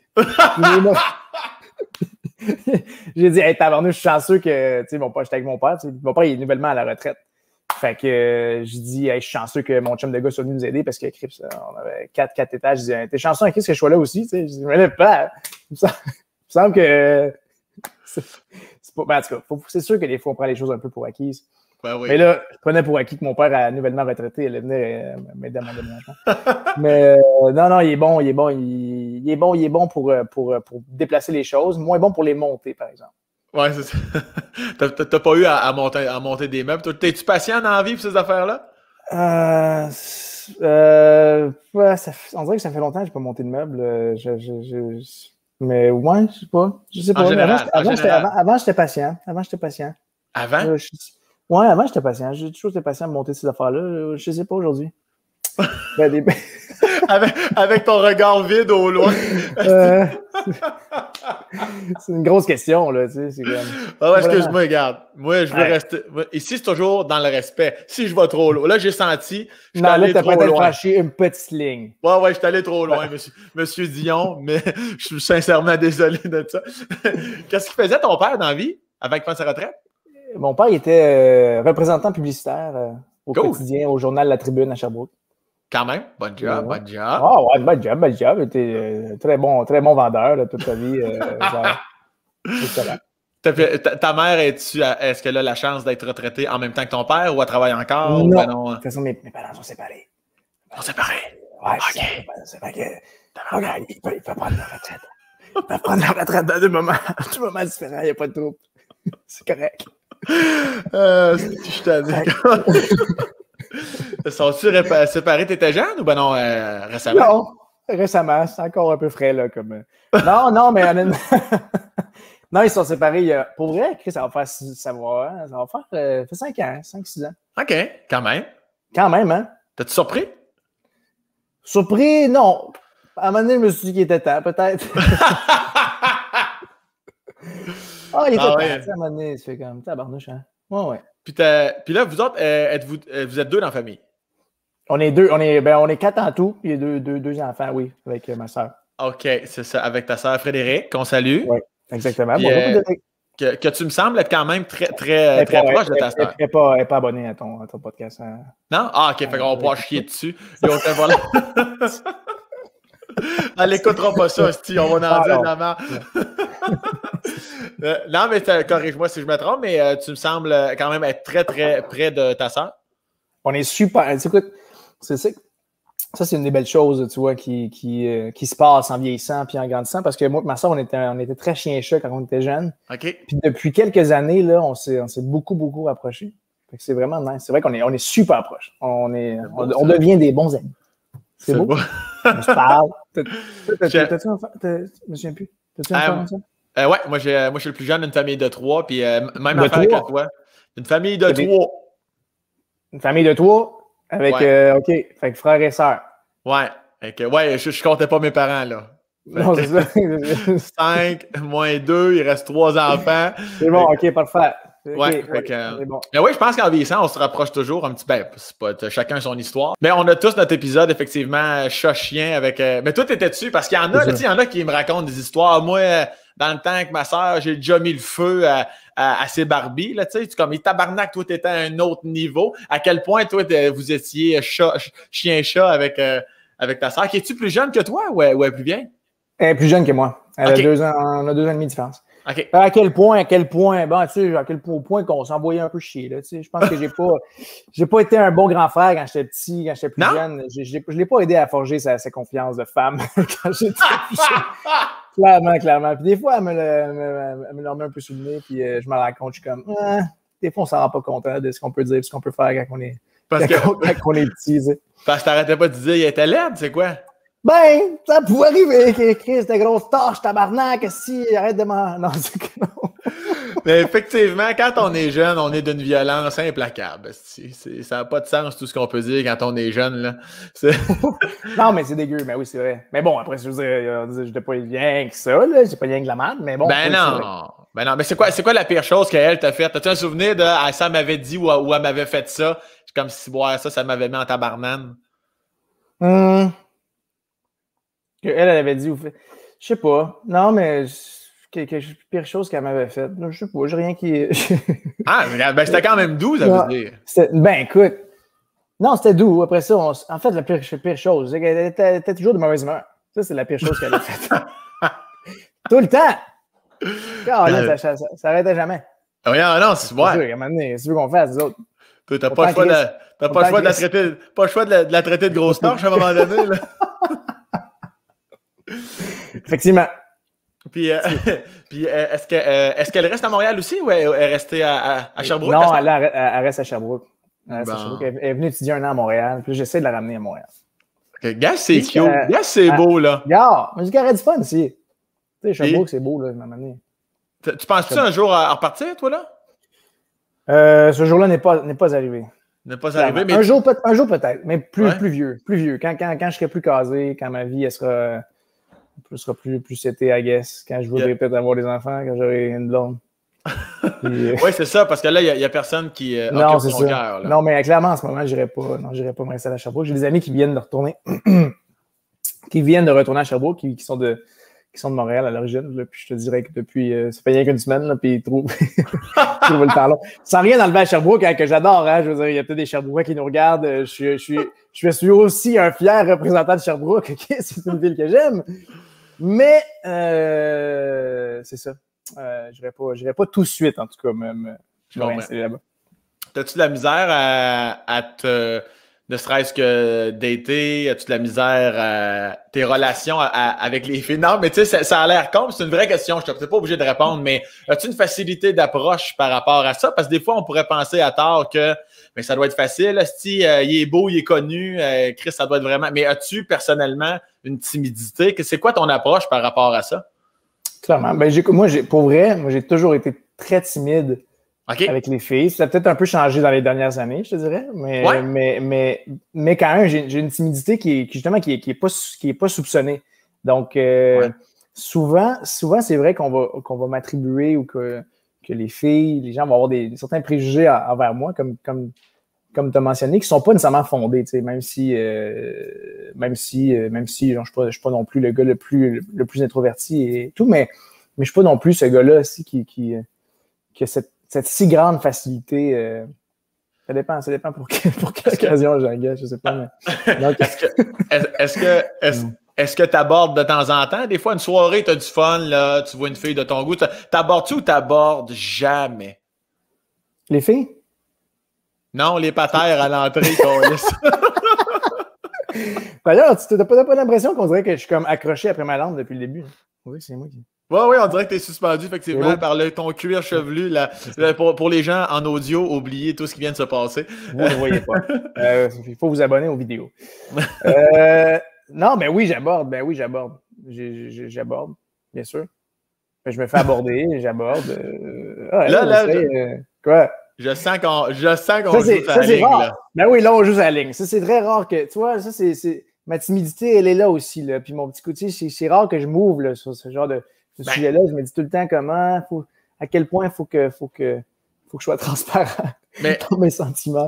J'ai dit, hey, tabarnouche, je suis chanceux que, tu sais, mon père, j'étais avec mon père, tu sais, mon père, il est nouvellement à la retraite. Fait que euh, je dis, hey, je suis chanceux que mon chum de gars soit venu nous aider parce que, Crips, on avait quatre, quatre étages. Je dis, t'es chanceux, Chris, que je sois là aussi, tu sais. Je dis, mais là, pas. Il me semble, il me semble que. Euh, c'est, c'est, pas, ben, en tout cas, faut, c'est sûr que des fois, on prend les choses un peu pour acquises. Ben oui. Mais là, je prenais pour acquis que mon père a nouvellement retraité, il allait venir euh, m'aider à mon déménagement. Mais euh, non, non, il est bon, il est bon, il, il est bon, il est bon pour, pour, pour déplacer les choses, moins bon pour les monter, par exemple. Ouais, c'est ça. T'as, t'as pas eu à, à, monter, à monter des meubles. T'es-tu patient dans la vie pour ces affaires-là? Euh, euh, ouais, ça, on dirait que ça fait longtemps que j'ai pas monté de meubles. Je, je, je, mais ouais, je sais pas. Je sais pas. En général, avant, avant, en j'étais, avant, avant, j'étais patient. Avant, j'étais patient. Avant? Euh, je, ouais, avant, j'étais patient. J'ai toujours été patient à monter ces affaires-là. Je sais pas aujourd'hui. Ben, des... avec, avec ton regard vide au loin. euh, c'est une grosse question, là, tu sais, c'est comme... Ah ouais, excuse-moi, regarde. Moi, je veux ouais. rester... Ici, c'est toujours dans le respect. Si je vais trop loin, là, j'ai senti... Je non, là, t'as peut-être franchi une petite ligne. Ouais, ouais, je suis allé trop loin, ouais. monsieur, monsieur Dion, mais je suis sincèrement désolé de ça. Qu'est-ce qu'il faisait ton père dans la vie, avant qu'il fasse sa retraite? Mon père, il était euh, représentant publicitaire euh, au cool. quotidien, au journal La Tribune à Sherbrooke. Quand même, bon job, ouais. bon job. Ah oh, ouais, bon job, bon job. Tu euh, très bon, très bon vendeur là, toute ta vie. Euh, ta, ta, ta mère, est-tu, est-ce qu'elle a la chance d'être retraitée en même temps que ton père ou elle travaille encore? Non, ou ben non? De toute façon, mes, mes parents sont séparés. Ils sont séparés? Ouais, OK. C'est vrai que, regarde, il peut, il peut prendre la retraite. Il peut prendre la retraite dans deux moments, deux moments différents, il n'y a pas de trouble. C'est correct. euh, je t'adore. Sont-tu séparés? T'étais jeune ou ben non, euh, récemment? Non, récemment. C'est encore un peu frais, là. Comme... Non, non, mais honnêtement. Non, ils sont séparés. Il y a... Pour vrai, Chris, ça va faire, ça va, ça va faire euh, ça fait cinq ans, cinq six ans. OK, quand même. Quand même, hein? T'es-tu surpris? Surpris, non. À un moment donné, je me suis dit qu'il était temps, peut-être. Ah, oh, il était ah, temps. Ouais. À un moment donné, c'est comme tabarnouche, hein? Ouais, ouais. Puis, puis là, vous autres, euh, êtes-vous, euh, vous êtes deux dans la famille? On est deux, on est, ben, on est quatre en tout, puis deux, deux, deux enfants, oui, avec euh, ma soeur. OK, c'est ça, avec ta soeur Frédéric, qu'on salue. Oui, exactement. Puis, euh, que, que tu me sembles être quand même très, très, très pas, proche de ta soeur. Elle n'est pas, pas abonnée à ton, à ton podcast. Hein. Non? Ah, OK, fait qu'on va pas chier dessus. Et on voilà. Elle n'écoutera pas ça, Sti, on va en dire de la merde. euh, non, mais corrige-moi si je me trompe, mais euh, tu me sembles quand même être très, très près de ta soeur. On est super. Écoute, c'est ça. Ça, c'est une des belles choses, tu vois, qui, qui, euh, qui se passe en vieillissant puis en grandissant. Parce que moi et ma soeur, on était, on était très chien-chat quand on était jeunes. OK. Puis depuis quelques années, là, on s'est, on s'est beaucoup, beaucoup rapprochés. Fait que c'est vraiment nice. C'est vrai qu'on est, on est super proches. On, est, c'est on, beau, on devient des bons amis. C'est, c'est beau. beau. On se parle. T'as-tu un enfant? Je me souviens plus. T'as-tu un enfant comme ça? Euh, ouais, moi, j'ai, moi, je suis le plus jeune d'une famille de trois. Puis euh, même affaire que toi. Une famille de des... trois. Une famille de trois? Avec, ouais. euh, OK, fait que frère et sœur. Ouais, fait que, ouais, je, je comptais pas mes parents, là. Fait non, c'est ça. cinq moins deux, il reste trois enfants. C'est bon, OK, parfait. Okay, ouais, fait que, euh, bon. Mais oui, je pense qu'en vieillissant, on se rapproche toujours un petit peu. Ben, c'est pas, chacun son histoire. Mais on a tous notre épisode, effectivement, chat-chien avec. Euh, mais toi, t'étais dessus parce qu'il y en a, là, il y en a qui me racontent des histoires. Moi, euh, dans le temps avec ma soeur, j'ai déjà mis le feu à, à, à ses Barbies, là, tu sais. Comme, tabarnak, toi, t'étais à un autre niveau. À quel point, toi, vous étiez chien-chat avec, euh, avec ta soeur. Qui es-tu plus jeune que toi ou, ou elle est plus vieille? Elle est plus jeune que moi. Elle okay. a deux ans, on a deux ans et demi de différence. Okay. À quel point, à quel point, bon, tu sais, à quel point qu'on s'envoyait un peu chier, là, tu sais. Je pense que j'ai pas, j'ai pas été un bon grand frère quand j'étais petit, quand j'étais plus non? jeune. Je, je, je l'ai pas aidé à forger sa, sa confiance de femme quand j'étais plus jeune. Clairement, clairement. Puis des fois, elle me le, me, me le remet un peu sous le nez, puis euh, je me rends compte, je suis comme, ah, des fois, on s'en rend pas compte hein, de ce qu'on peut dire, de ce qu'on peut faire quand on est, parce quand, que, quand on est petit, tu sais. Parce que t'arrêtais pas de dire, il était laide, c'est quoi? Ben, ça pouvait arriver, Chris, de grosses tâches, tabarnak, si, arrête de m'en... Non, c'est que non. Mais effectivement, quand on est jeune, on est d'une violence implacable. C'est, c'est, ça n'a pas de sens, tout ce qu'on peut dire quand on est jeune. Là. C'est... non, mais c'est dégueu, mais oui, c'est vrai. Mais bon, après, je veux dire, j'étais pas rien que ça, là. J'ai pas rien que la merde, mais bon. Ben non. Ben non, mais c'est quoi, c'est quoi la pire chose qu'elle t'a faite? T'as-tu un souvenir de ah, ça m'avait dit ou, ou elle m'avait fait ça? C'est comme si boire ça, ça m'avait mis en tabarnane. Hum. Elle, elle avait dit, je sais pas. Non, mais quelque pire chose qu'elle m'avait faite. Je sais pas, j'ai rien qui. ah, ben c'était quand même doux, ça veut dire. Ben écoute, non, c'était doux. Après ça, on... en fait, la pire, pire chose, c'est qu'elle était, elle était toujours de mauvaise humeur. Ça, c'est la pire chose qu'elle a faite. Tout le temps! Oh, là, ça, ça, ça arrêtait jamais. Oui, non, non, c'est vrai. Ouais. À un moment donné, si tu veux qu'on fasse, les autres. Tu n'as pas le choix, de la, t'as pas le choix de la traiter, pas le choix de la, de la traiter de grosse torche à un moment donné. Là. Effectivement. Puis, euh, puis euh, est-ce, que, euh, est-ce qu'elle reste à Montréal aussi ou elle est restée à, à, à Sherbrooke? Non, elle, elle, elle reste à Sherbrooke. Elle, reste bon. à Sherbrooke. Elle, elle est venue étudier un an à Montréal. Puis j'essaie de la ramener à Montréal. Okay. Gars, c'est cute. Euh, Gars, c'est euh, beau, là. Regarde, mais du du fun ici. Tu sais, Sherbrooke, et... c'est beau, là, de m'amener. Tu penses-tu un jour à, à repartir, toi, là? Euh, ce jour-là n'est pas, n'est pas arrivé. N'est pas arrivé, mais... Un jour, peut- un jour peut-être, mais plus, ouais. plus vieux. Plus vieux. Quand, quand, quand je serai plus casé, quand ma vie, elle sera... Elle sera plus, plus c'était, I guess, quand je voudrais yeah. peut-être avoir des enfants, quand j'aurai une blonde. Puis, euh... oui, c'est ça, parce que là, il n'y a, a personne qui euh, non, occupe son cœur. Non, mais clairement, en ce moment, je n'irai pas. Non, j'irai pas me rester à Sherbrooke. J'ai des amis qui viennent de retourner, qui viennent de retourner à Sherbrooke, qui, qui, sont, de, qui sont de Montréal à l'origine. Là, puis je te dirais que depuis, euh, ça fait rien qu'une semaine, là, puis ils trouvent, ils trouvent le temps long. Sans rien enlever à Sherbrooke, hein, que j'adore. Hein, je veux dire, il y a peut-être des Sherbrookeais qui nous regardent. Je suis, je suis, je suis aussi un fier représentant de Sherbrooke. Okay? C'est une ville que j'aime. Mais euh, c'est ça. Euh, je n'irai pas, pas tout de suite, en tout cas, même. Je vais rester là-bas. T'as-tu de la misère à, à te, ne serait-ce que dater? As-tu de la misère à tes relations à, à, avec les filles? Non, mais tu sais, ça, ça a l'air con, c'est une vraie question. Je ne suis pas obligé de répondre, mais as-tu une facilité d'approche par rapport à ça? Parce que des fois, on pourrait penser à tort que mais ça doit être facile. Si euh, il est beau, il est connu, euh, Chris, ça doit être vraiment. Mais as-tu personnellement une timidité? C'est quoi ton approche par rapport à ça? Clairement. Ben, j'ai, moi, j'ai, pour vrai, moi, j'ai toujours été très timide okay. avec les filles. Ça a peut-être un peu changé dans les dernières années, je te dirais. Mais, ouais. mais, mais, mais quand même, j'ai, j'ai une timidité qui est qui, justement qui est, qui est pas, qui est pas soupçonnée. Donc, euh, ouais. souvent, souvent, c'est vrai qu'on va, qu'on va m'attribuer ou que. que les filles, les gens vont avoir des, des certains préjugés à, envers moi, comme, comme, comme tu as mentionné, qui ne sont pas nécessairement fondés, même si, euh, même si, euh, même si, genre, je ne suis, suis pas non plus le gars le plus, le, le plus introverti et tout, mais, mais je ne suis pas non plus ce gars-là aussi qui, qui, qui a cette, cette si grande facilité. Euh, ça dépend, ça dépend pour, que, pour quelle occasion j'engage, je ne sais pas. Mais, donc, est-ce que, est-ce, est-ce que, est-ce, Est-ce que tu abordes de temps en temps? Des fois, une soirée, tu as du fun, là, tu vois une fille de ton goût. T'abordes-tu ou t'abordes jamais? Les filles? Non, les patères à l'entrée qu'on laisse. D'ailleurs, tu n'as pas, pas l'impression qu'on dirait que je suis comme accroché après ma lampe depuis le début. Oui, c'est moi qui. Oui, oui, on dirait que tu es suspendu, effectivement, oui. par le, ton cuir chevelu. Là, pour, pour les gens en audio, oubliez tout ce qui vient de se passer. Vous ne voyez pas. Euh, il faut vous abonner aux vidéos. Euh. Non, ben oui, j'aborde. Ben oui, j'aborde. J'ai, j'aborde, bien sûr. Je me fais aborder, j'aborde. Euh... Ah, là, là, sais, je... Euh... Quoi? Je sens qu'on, je sens qu'on ça, joue c'est, à ça, la c'est ligne. Rare. Là. Ben oui, là, on joue à la ligne. Ça, c'est très rare que. Tu vois, ça, c'est. c'est... Ma timidité, elle est là aussi. Là. Puis mon petit côté, c'est, c'est rare que je m'ouvre là, sur ce genre de ce ben... sujet-là. Je me dis tout le temps comment, faut, à quel point il faut que, faut, que, faut que je sois transparent mais... dans mes sentiments.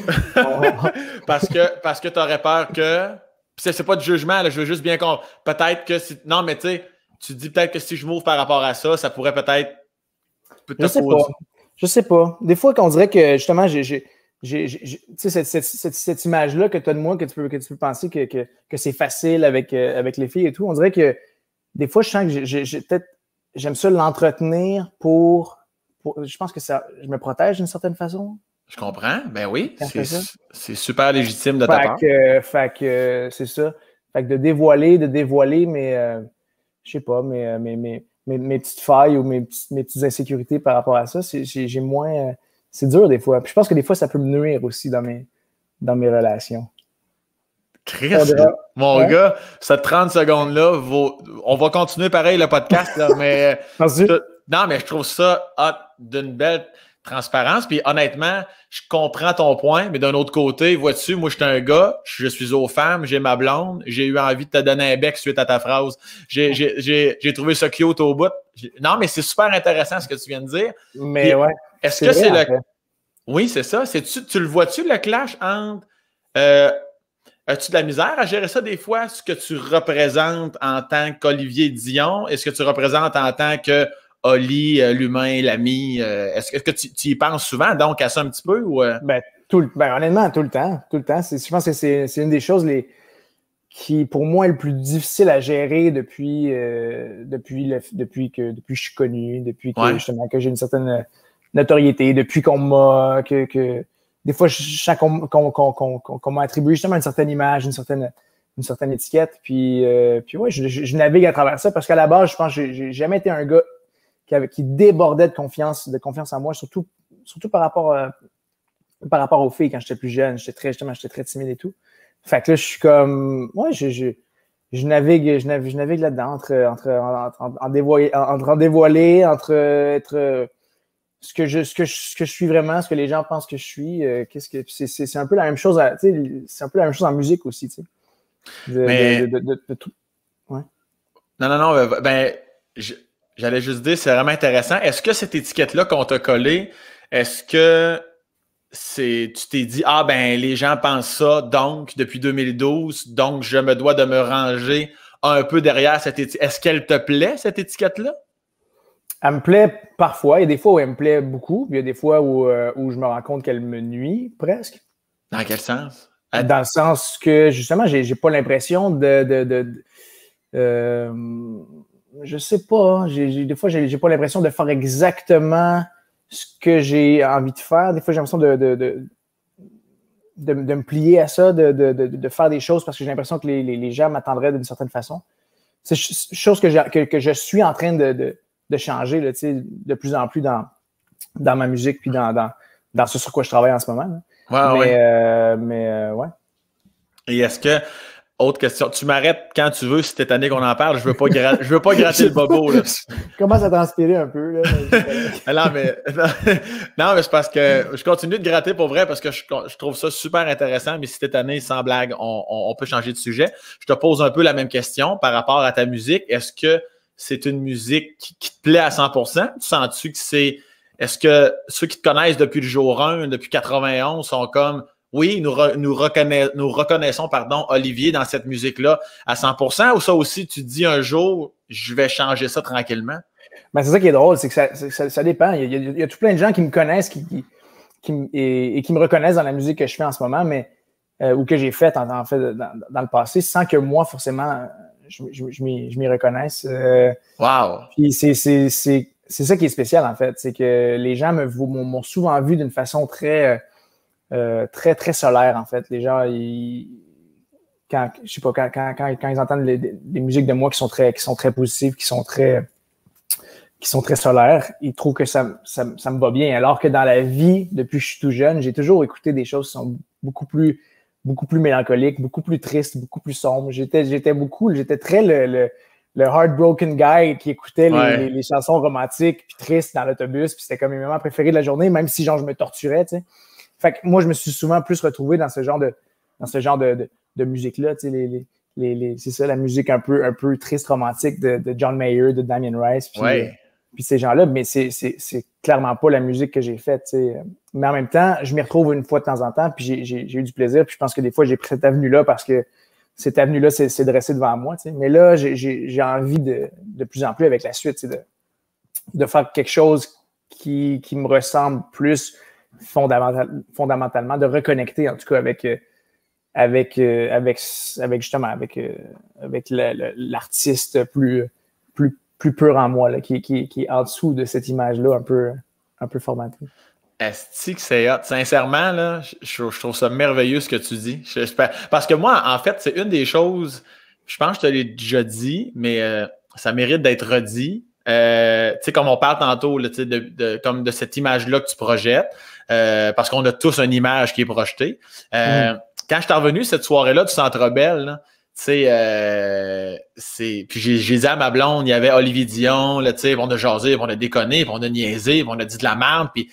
parce que, parce que tu aurais peur que. C'est, c'est pas de jugement, là, je veux juste bien qu'on. Peut-être que si. Non, mais tu sais, tu dis peut-être que si je m'ouvre par rapport à ça, ça pourrait peut-être. peut-être je sais pas. Je sais pas. Des fois, qu'on dirait que justement, j'ai. j'ai, j'ai, j'ai tu sais, cette, cette, cette, cette image-là que tu as de moi, que tu peux, que tu peux penser que, que, que c'est facile avec, euh, avec les filles et tout, on dirait que des fois, je sens que j'ai, j'ai, j'ai peut-être. J'aime ça l'entretenir pour, pour. Je pense que ça. Je me protège d'une certaine façon. Je comprends, ben oui, c'est, c'est super légitime de ta part. Que, fait que c'est ça. Fait que de dévoiler, de dévoiler mes, euh, je sais pas, mes, mes, mes, mes, mes petites failles ou mes petites, mes petites insécurités par rapport à ça, c'est, j'ai, j'ai moins, euh, c'est dur des fois. Puis je pense que des fois, ça peut me nuire aussi dans mes, dans mes relations. Chris, mon ouais. gars, cette trente secondes-là, vaut... on va continuer pareil le podcast, là, mais je... non, mais je trouve ça hot, d'une belle transparence. Puis honnêtement, je comprends ton point, mais d'un autre côté, vois-tu, moi, je suis un gars, je suis aux femmes, j'ai ma blonde, j'ai eu envie de te donner un bec suite à ta phrase. J'ai, j'ai, j'ai, j'ai trouvé ça cute au bout. Non, mais c'est super intéressant ce que tu viens de dire. Mais Puis, ouais. Est-ce c'est que vrai, c'est le. Oui, c'est ça. C'est-tu, tu le vois-tu, le clash entre. Euh, As-tu de la misère à gérer ça des fois, ce que tu représentes en tant qu'Olivier Dion? Est-ce que tu représentes en tant que Oli, euh, l'humain, l'ami? Euh, est-ce que, est-ce que tu, tu y penses souvent, donc, à ça un petit peu? Ou, euh... ben, tout le, ben, honnêtement, tout le temps. Tout le temps. C'est, je pense que c'est, c'est une des choses les, qui, pour moi, est le plus difficile à gérer depuis, euh, depuis, le, depuis, que, depuis que je suis connu, depuis que, ouais. justement, que j'ai une certaine notoriété, depuis qu'on m'a... Que, que, des fois, je sens qu'on, qu'on, qu'on, qu'on, qu'on m'a attribué justement une certaine image, une certaine, une certaine étiquette. Puis, euh, puis ouais, je, je, je navigue à travers ça parce qu'à la base, je pense que j'ai, j'ai jamais été un gars qui, avait, qui débordait de confiance, de confiance en moi, surtout, surtout par rapport, euh, par rapport aux filles quand j'étais plus jeune. J'étais très, justement, j'étais très timide et tout. Fait que là, je suis comme, ouais, je, je, je navigue, je navigue, je navigue là-dedans entre, entre, entre, en, en, dévoiler, entre en dévoiler, entre être ce que je ce que je, ce que je suis vraiment, ce que les gens pensent que je suis, euh, qu'est-ce que c'est, c'est c'est un peu la même chose à, tu sais, c'est un peu la même chose en musique aussi, tu sais. De, Mais... de, de, de, de tout. Ouais. Non non non, ben je, j'allais juste dire c'est vraiment intéressant. Est-ce que cette étiquette là qu'on t'a collée, est-ce que c'est tu t'es dit ah ben les gens pensent ça donc depuis deux mille douze, donc je me dois de me ranger un peu derrière cette étiquette. Est-ce qu'elle te plaît cette étiquette là? Elle me plaît parfois. Il y a des fois où elle me plaît beaucoup. Il y a des fois où, euh, où je me rends compte qu'elle me nuit presque. Dans quel sens? Dans le sens que, justement, j'ai, j'ai pas l'impression de... de, de, de euh, je sais pas. J'ai, j'ai, des fois, j'ai, j'ai pas l'impression de faire exactement ce que j'ai envie de faire. Des fois, j'ai l'impression de, de, de, de, de me plier à ça, de, de, de, de faire des choses parce que j'ai l'impression que les, les, les gens m'attendraient d'une certaine façon. C'est chose que, que, que je suis en train de... de de changer là, de plus en plus dans, dans ma musique puis dans, dans, dans ce sur quoi je travaille en ce moment. Là. Ouais, mais ouais. Euh, mais euh, ouais. Et est-ce que, autre question, tu m'arrêtes quand tu veux, si t'es tanné qu'on en parle, je veux pas, gra- je veux pas gratter le bobo. Là. Je commence à transpirer un peu. Là, mais... non, mais, non, mais c'est parce que je continue de gratter pour vrai parce que je, je trouve ça super intéressant, mais si t'es tanné, sans blague, on, on, on peut changer de sujet. Je te pose un peu la même question par rapport à ta musique. Est-ce que c'est une musique qui, qui te plaît à cent pour cent? Tu sens-tu que c'est... Est-ce que ceux qui te connaissent depuis le jour un, depuis quatre-vingt-onze, sont comme oui, nous, re, nous, reconna... nous reconnaissons pardon, Olivier dans cette musique-là à cent pour cent, ou ça aussi, tu te dis un jour, je vais changer ça tranquillement? Ben, c'est ça qui est drôle, c'est que ça, ça, ça dépend. Il y, a, il y a tout plein de gens qui me connaissent qui, qui, qui, et, et qui me reconnaissent dans la musique que je fais en ce moment, mais euh, ou que j'ai faite en, en fait dans, dans le passé, sans que moi, forcément... Je, je, je, m'y, je m'y reconnaisse. Euh, wow! Puis c'est, c'est, c'est, c'est ça qui est spécial, en fait. C'est que les gens me, m'ont, m'ont souvent vu d'une façon très, euh, très, très solaire, en fait. Les gens, ils, quand, je sais pas, quand, quand, quand, quand ils entendent les, des musiques de moi qui sont très, qui sont très positives, qui sont très, qui sont très solaires, ils trouvent que ça, ça, ça me va bien. Alors que dans la vie, depuis que je suis tout jeune, j'ai toujours écouté des choses qui sont beaucoup plus beaucoup plus mélancolique, beaucoup plus triste, beaucoup plus sombre. J'étais, j'étais beaucoup, j'étais très le, le, le heartbroken guy qui écoutait les, ouais. les, les chansons romantiques puis tristes dans l'autobus, puis c'était comme mes moments préférés de la journée, même si genre je me torturais, tu sais. Fait que moi, je me suis souvent plus retrouvé dans ce genre de, dans ce genre de, de, de musique-là, tu sais, les, les, les, les, c'est ça, la musique un peu, un peu triste romantique de, de John Mayer, de Damien Rice, puis, ouais. euh, puis ces gens-là, mais c'est, c'est, c'est clairement pas la musique que j'ai faite, tu sais. Mais en même temps, je m'y retrouve une fois de temps en temps, puis j'ai, j'ai, j'ai eu du plaisir, puis je pense que des fois, j'ai pris cette avenue-là parce que cette avenue-là s'est, s'est dressée devant moi, tu sais. Mais là, j'ai, j'ai, j'ai envie de, de plus en plus avec la suite, tu sais, de, de faire quelque chose qui, qui me ressemble plus fondamental, fondamentalement, de reconnecter en tout cas avec, avec, avec, avec justement, avec, avec le, le, l'artiste plus, plus, plus pur en moi, là, qui, qui, qui est en dessous de cette image-là un peu, un peu formatée. Est-ce que c'est hot? Sincèrement, là, je, je trouve ça merveilleux ce que tu dis. Je, je, parce que moi, en fait, c'est une des choses, je pense que je te l'ai déjà dit, mais euh, ça mérite d'être redit. Euh, tu sais, comme on parle tantôt, là, de, de, comme de cette image-là que tu projettes, euh, parce qu'on a tous une image qui est projetée. Euh, mmh. quand je suis revenu cette soirée-là du Centre Bell, tu sais, euh, c'est. Puis j'ai, j'ai dit à ma blonde, il y avait Olivier Dion, là, tu sais, on a jasé, on a déconné, puis on a niaisé, puis on a dit de la merde, puis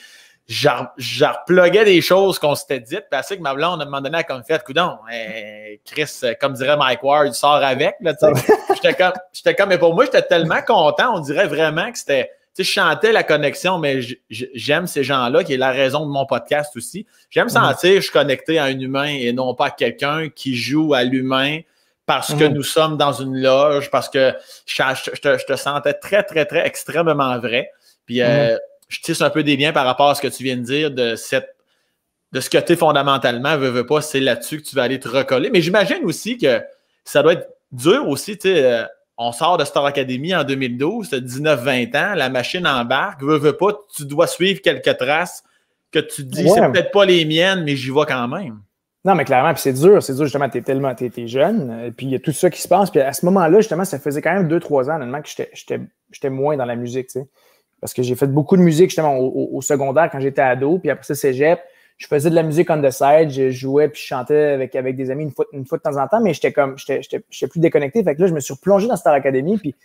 j'ai repluguais des choses qu'on s'était dites, puis assez que ma blonde, à un moment donné, elle a comme fait, coudon, eh, Chris, comme dirait Mike Ward, il sort avec, là, tu sais. J'étais comme, j'étais comme, mais pour moi, j'étais tellement content, on dirait vraiment que c'était, tu sais, je chantais la connexion, mais j'aime ces gens-là, qui est la raison de mon podcast aussi. J'aime sentir que je suis connecté à un humain et non pas à quelqu'un qui joue à l'humain parce que mm-hmm. nous sommes dans une loge, parce que je, je, je, te, je te sentais très, très, très extrêmement vrai. Puis, euh, mm-hmm. je tisse un peu des liens par rapport à ce que tu viens de dire, de, cette, de ce que tu es fondamentalement, veux, veux pas, c'est là-dessus que tu vas aller te recoller. Mais j'imagine aussi que ça doit être dur aussi, tu sais, euh, on sort de Star Academy en deux mille douze, tu as dix-neuf vingt ans, la machine embarque, veux, veux pas, tu dois suivre quelques traces que tu te dis, ouais. c'est peut-être pas les miennes, mais j'y vais quand même. Non, mais clairement, puis c'est dur, c'est dur, justement, t'es tellement, t'es, t'es jeune, et puis il y a tout ça qui se passe, puis à ce moment-là, justement, ça faisait quand même deux trois ans, honnêtement, que j'étais, j'étais, j'étais moins dans la musique, tu sais. Parce que j'ai fait beaucoup de musique justement au, au, au secondaire quand j'étais ado, puis après ça, cégep, je faisais de la musique on the side, je jouais puis je chantais avec, avec des amis une fois, une fois de temps en temps, mais j'étais comme, j'étais, j'étais, j'étais plus déconnecté. Fait que là, je me suis replongé dans Star Academy, puis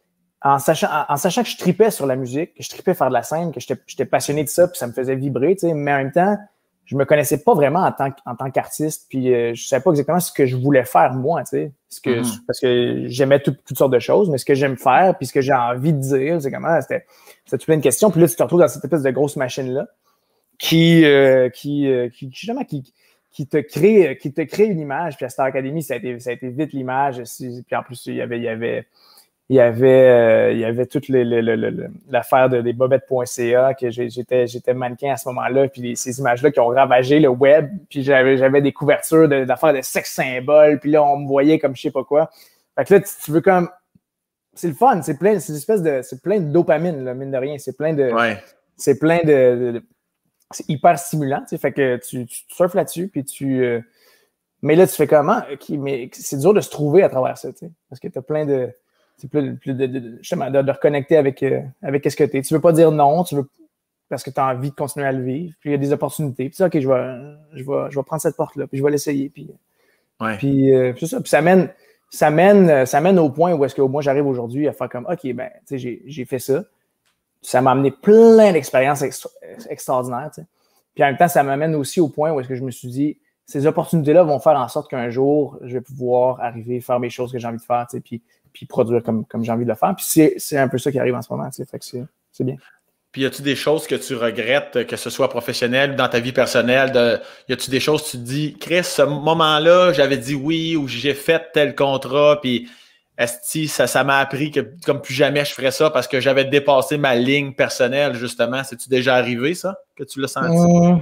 en sachant, en, en sachant que je tripais sur la musique, que je tripais faire de la scène, que j'étais, j'étais passionné de ça, puis ça me faisait vibrer, tu sais, mais en même temps, je me connaissais pas vraiment en tant, en tant qu'artiste, puis euh, je savais pas exactement ce que je voulais faire moi, tu sais, ce que, mm-hmm. parce que j'aimais tout, toutes sortes de choses, mais ce que j'aime faire, puis ce que j'ai envie de dire, c'est comment, c'était, c'était plein de questions, puis là tu te retrouves dans cette espèce de grosse machine là, qui, euh, qui, euh, qui, justement, qui, qui te crée, qui te crée une image, puis à Star Academy, ça a été, ça a été vite l'image, puis en plus il y avait, il y avait Il y avait, euh, il y avait toute les, les, les, les, l'affaire de, des bobettes point c a, que j'étais, j'étais mannequin à ce moment-là, puis les, ces images-là qui ont ravagé le web, puis j'avais, j'avais des couvertures de, d'affaires de sex symboles, puis là, on me voyait comme je sais pas quoi. Fait que là, tu, tu veux comme... C'est le fun, c'est plein, c'est une espèce de... C'est plein de dopamine, là, mine de rien. C'est plein de... Ouais. C'est plein de... de, de c'est hyper stimulant, tu sais, fait que tu, tu surfes là-dessus, puis tu... Euh, mais là, tu fais comment? Okay, mais c'est dur de se trouver à travers ça, tu sais, parce que t'as plein de... C'est plus, plus de, de, justement, de, de reconnecter avec, euh, avec ce que tu es. Tu veux pas dire non, tu veux parce que tu as envie de continuer à le vivre. Puis il y a des opportunités. Puis tu dis, OK, je vais, je vais, je vais prendre cette porte-là, puis je vais l'essayer. Puis, ouais. puis, euh, puis c'est ça. Puis ça mène, ça, mène, ça mène au point où est-ce que moi, j'arrive aujourd'hui à faire comme, OK, ben, tu sais, j'ai, j'ai fait ça. Ça m'a amené plein d'expériences extra, extraordinaires. Tu sais. Puis en même temps, ça m'amène aussi au point où est-ce que je me suis dit, ces opportunités-là vont faire en sorte qu'un jour, je vais pouvoir arriver à faire mes choses que j'ai envie de faire. Tu sais, puis puis produire comme, comme j'ai envie de le faire. Puis c'est, c'est un peu ça qui arrive en ce moment, tu sais, fait que c'est, c'est bien. Puis y a-tu des choses que tu regrettes, que ce soit professionnel ou dans ta vie personnelle, de, y a-tu des choses que tu te dis, Chris, ce moment-là, j'avais dit oui ou j'ai fait tel contrat, puis esti, ça, ça m'a appris que comme plus jamais je ferais ça parce que j'avais dépassé ma ligne personnelle, justement. C'est-tu déjà arrivé, ça, que tu l'as senti? Mmh.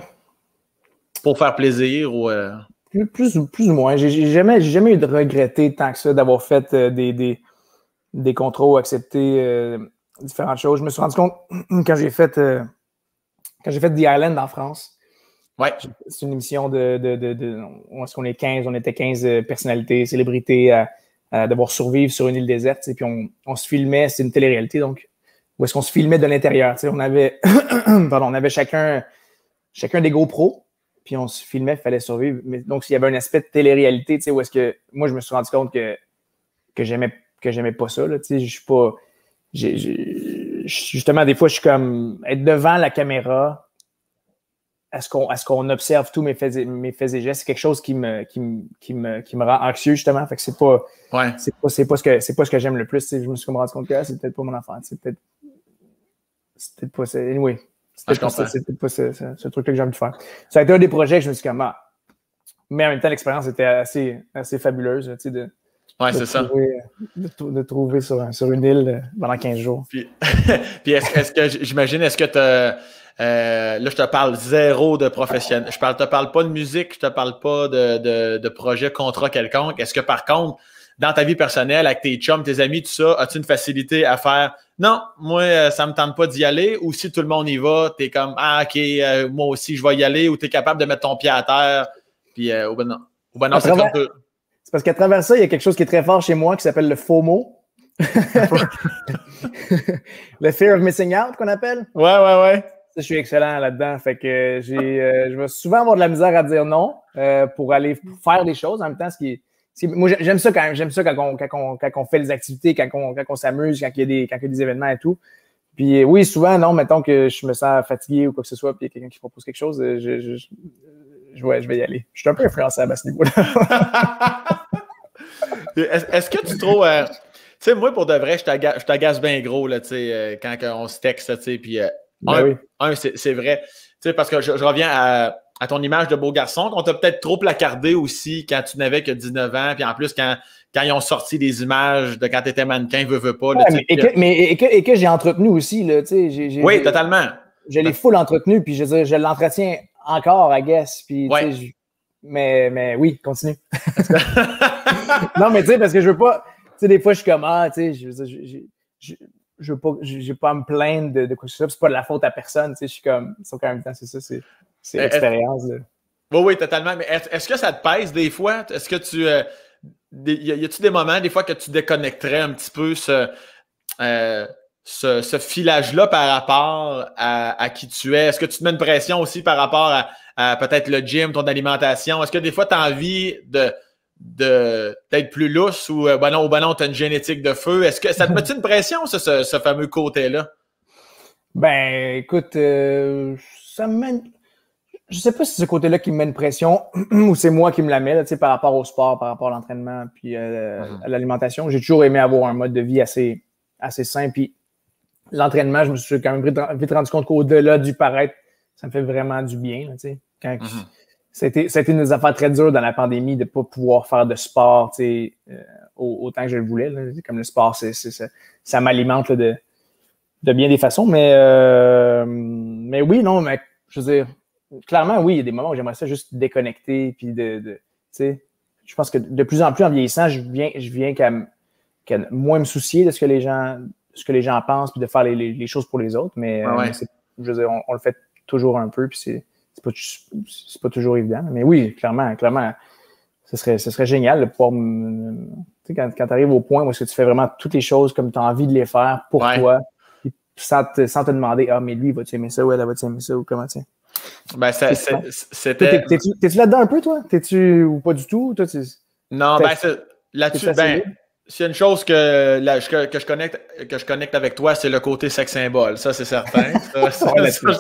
Pour faire plaisir ou... Euh... Plus, plus, plus ou moins. J'ai, j'ai, jamais, j'ai jamais eu de regretter tant que ça d'avoir fait euh, des, des, des contrats ou accepté euh, différentes choses. Je me suis rendu compte quand j'ai fait euh, quand j'ai fait The Island en France. Ouais. C'est une émission de, de, de, de où est-ce qu'on est quinze, on était quinze personnalités, célébrités à, à devoir survivre sur une île déserte. Et puis on, on se filmait, c'est une télé-réalité, donc où est-ce qu'on se filmait de l'intérieur. On avait pardon, on avait chacun, chacun des GoPros. Puis on se filmait, il fallait survivre. Mais donc, il y avait un aspect de télé-réalité, tu sais, où est-ce que moi, je me suis rendu compte que, que j'aimais que j'aimais pas ça, là, tu sais, je suis pas... J'ai, j'ai, justement, des fois, je suis comme... Être devant la caméra, est-ce qu'on, est-ce qu'on observe tous mes faits, mes faits et gestes? C'est quelque chose qui me, qui me, qui me, qui me rend anxieux, justement. Fait que c'est pas... Ouais. C'est pas, c'est pas ce que, c'est pas ce que j'aime le plus, tu sais. Je me suis comme rendu compte que ah, c'est peut-être pas mon enfant, c'est peut-être... C'est peut-être pas ça. Anyway. C'était ah, pas, ça, c'était pas ce, ce, ce truc-là que j'ai envie de faire. Ça a été un des projets que je me suis dit, comme, ah. Mais en même temps, l'expérience était assez, assez fabuleuse, tu sais, de, ouais, de, c'est trouver, ça. de, de trouver sur, sur une île pendant quinze jours. Puis, puis est-ce, est-ce que, j'imagine, est-ce que tu euh, là, je te parle zéro de professionnel. Je ne te parle pas de musique, je te parle pas de, de, de projet, contrat quelconque. Est-ce que, par contre, dans ta vie personnelle, avec tes chums, tes amis, tout ça, as-tu une facilité à faire « Non, moi, ça ne me tente pas d'y aller » ou si tout le monde y va, tu es comme « Ah, OK, euh, moi aussi, je vais y aller » ou tu es capable de mettre ton pied à terre, puis euh, ou ben non. Ou ben non, c'est travers, comme... C'est parce qu'à travers ça, il y a quelque chose qui est très fort chez moi qui s'appelle le FOMO. Le fear of missing out qu'on appelle. Ouais, ouais, ouais. je suis excellent là-dedans. Fait que j'ai, euh, je vais souvent avoir de la misère à dire non euh, pour aller faire des choses en même temps. Ce qui est, ce qui est, moi, j'aime ça quand même. J'aime ça quand on, quand, on, quand on fait les activités, quand on, quand on s'amuse, quand il y a des, quand il y a des événements et tout. Puis oui, souvent, non, mettons que je me sens fatigué ou quoi que ce soit, puis il y a quelqu'un qui propose quelque chose, je, je, je, je, ouais, je vais y aller. Je suis un peu influençable à ce niveau-là. est-ce, est-ce que tu trouves... Euh, tu sais, moi, pour de vrai, je t'agace, je t'agace bien gros, là, tu sais, euh, quand on se texte, tu sais, puis... Euh, ben un, oui. un c'est, c'est vrai. Tu sais, parce que je, je reviens à, à ton image de beau garçon, qu'on t'a peut-être trop placardé aussi quand tu n'avais que dix-neuf ans, puis en plus, quand... Quand ils ont sorti des images de quand tu étais mannequin, veux, veux pas. Là, ouais, mais, et, que, mais et, que, et que j'ai entretenu aussi. Là, j'ai, j'ai, oui, j'ai, totalement. Je l'ai full entretenu, puis je veux dire, je l'entretiens encore, I guess. Puis, ouais. je, mais, mais oui, continue. Non, mais tu sais, parce que je veux pas. Tu sais, des fois, je suis comme, ah, tu sais, je veux dire, je, je, je veux pas, j'ai pas à me plaindre de, de quoi que ce soit. C'est pas de la faute à personne. Tu sais, je suis comme, sauf qu'en même temps, c'est ça, c'est, c'est l'expérience. Là. Oui, oui, totalement. Mais est-ce, est-ce que ça te pèse des fois? Est-ce que tu. Euh, y, y a-tu des moments, des fois, que tu déconnecterais un petit peu ce, euh, ce, ce filage-là par rapport à, à qui tu es? Est-ce que tu te mets une pression aussi par rapport à, à peut-être le gym, ton alimentation? Est-ce que des fois, tu as envie de, de, d'être plus lousse ou euh, ben non, ben non, tu as une génétique de feu? Est-ce que ça te met une pression, ça, ce, ce fameux côté-là? Ben, écoute, euh, ça me mène. Je sais pas si c'est ce côté-là qui me met une pression ou c'est moi qui me la mets là, par rapport au sport, par rapport à l'entraînement puis euh, mm-hmm. à l'alimentation. J'ai toujours aimé avoir un mode de vie assez, assez sain. Puis l'entraînement, je me suis quand même vite rendu compte qu'au-delà du paraître, ça me fait vraiment du bien. Là, quand mm-hmm. C'était, c'était une des affaires très dures dans la pandémie de ne pas pouvoir faire de sport euh, autant que je le voulais. Là. Comme le sport, c'est, c'est, ça, ça m'alimente là, de, de bien des façons. Mais, euh, mais oui, non, mais je veux dire, clairement, oui, il y a des moments où j'aimerais ça juste déconnecter, puis de, de tu sais, je pense que de plus en plus en vieillissant, je viens, je viens qu'à, qu'à moins me soucier de ce que les gens, ce que les gens pensent, puis de faire les, les, les choses pour les autres, mais, ah ouais. euh, mais c'est, je veux dire, on, on le fait toujours un peu, puis c'est, c'est pas, c'est pas toujours évident, mais oui, clairement, clairement, ce serait, ce serait génial de pouvoir, tu sais, quand, quand tu arrives au point où est-ce que tu fais vraiment toutes les choses comme tu as envie de les faire pour ouais. toi, puis sans te, sans te demander, ah, mais lui, va-tu aimer ça, ou elle va-tu aimer ça, ou comment, tu sais. Ben, ça, c'est, c'était... T'es-tu, t'es-tu là-dedans un peu, toi? T'es-tu ou pas du tout? Toi, tu... Non, ben, c'est, là-dessus, ben, s'il y a une chose que, là, que, que, je connecte, que je connecte avec toi, c'est le côté sex symbole. Ça, c'est certain. Ça, ça, ouais, ça,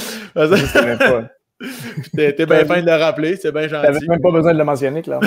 je T'es, t'es bien fin de le rappeler, c'est bien gentil. T'avais même pas besoin de le mentionner, là.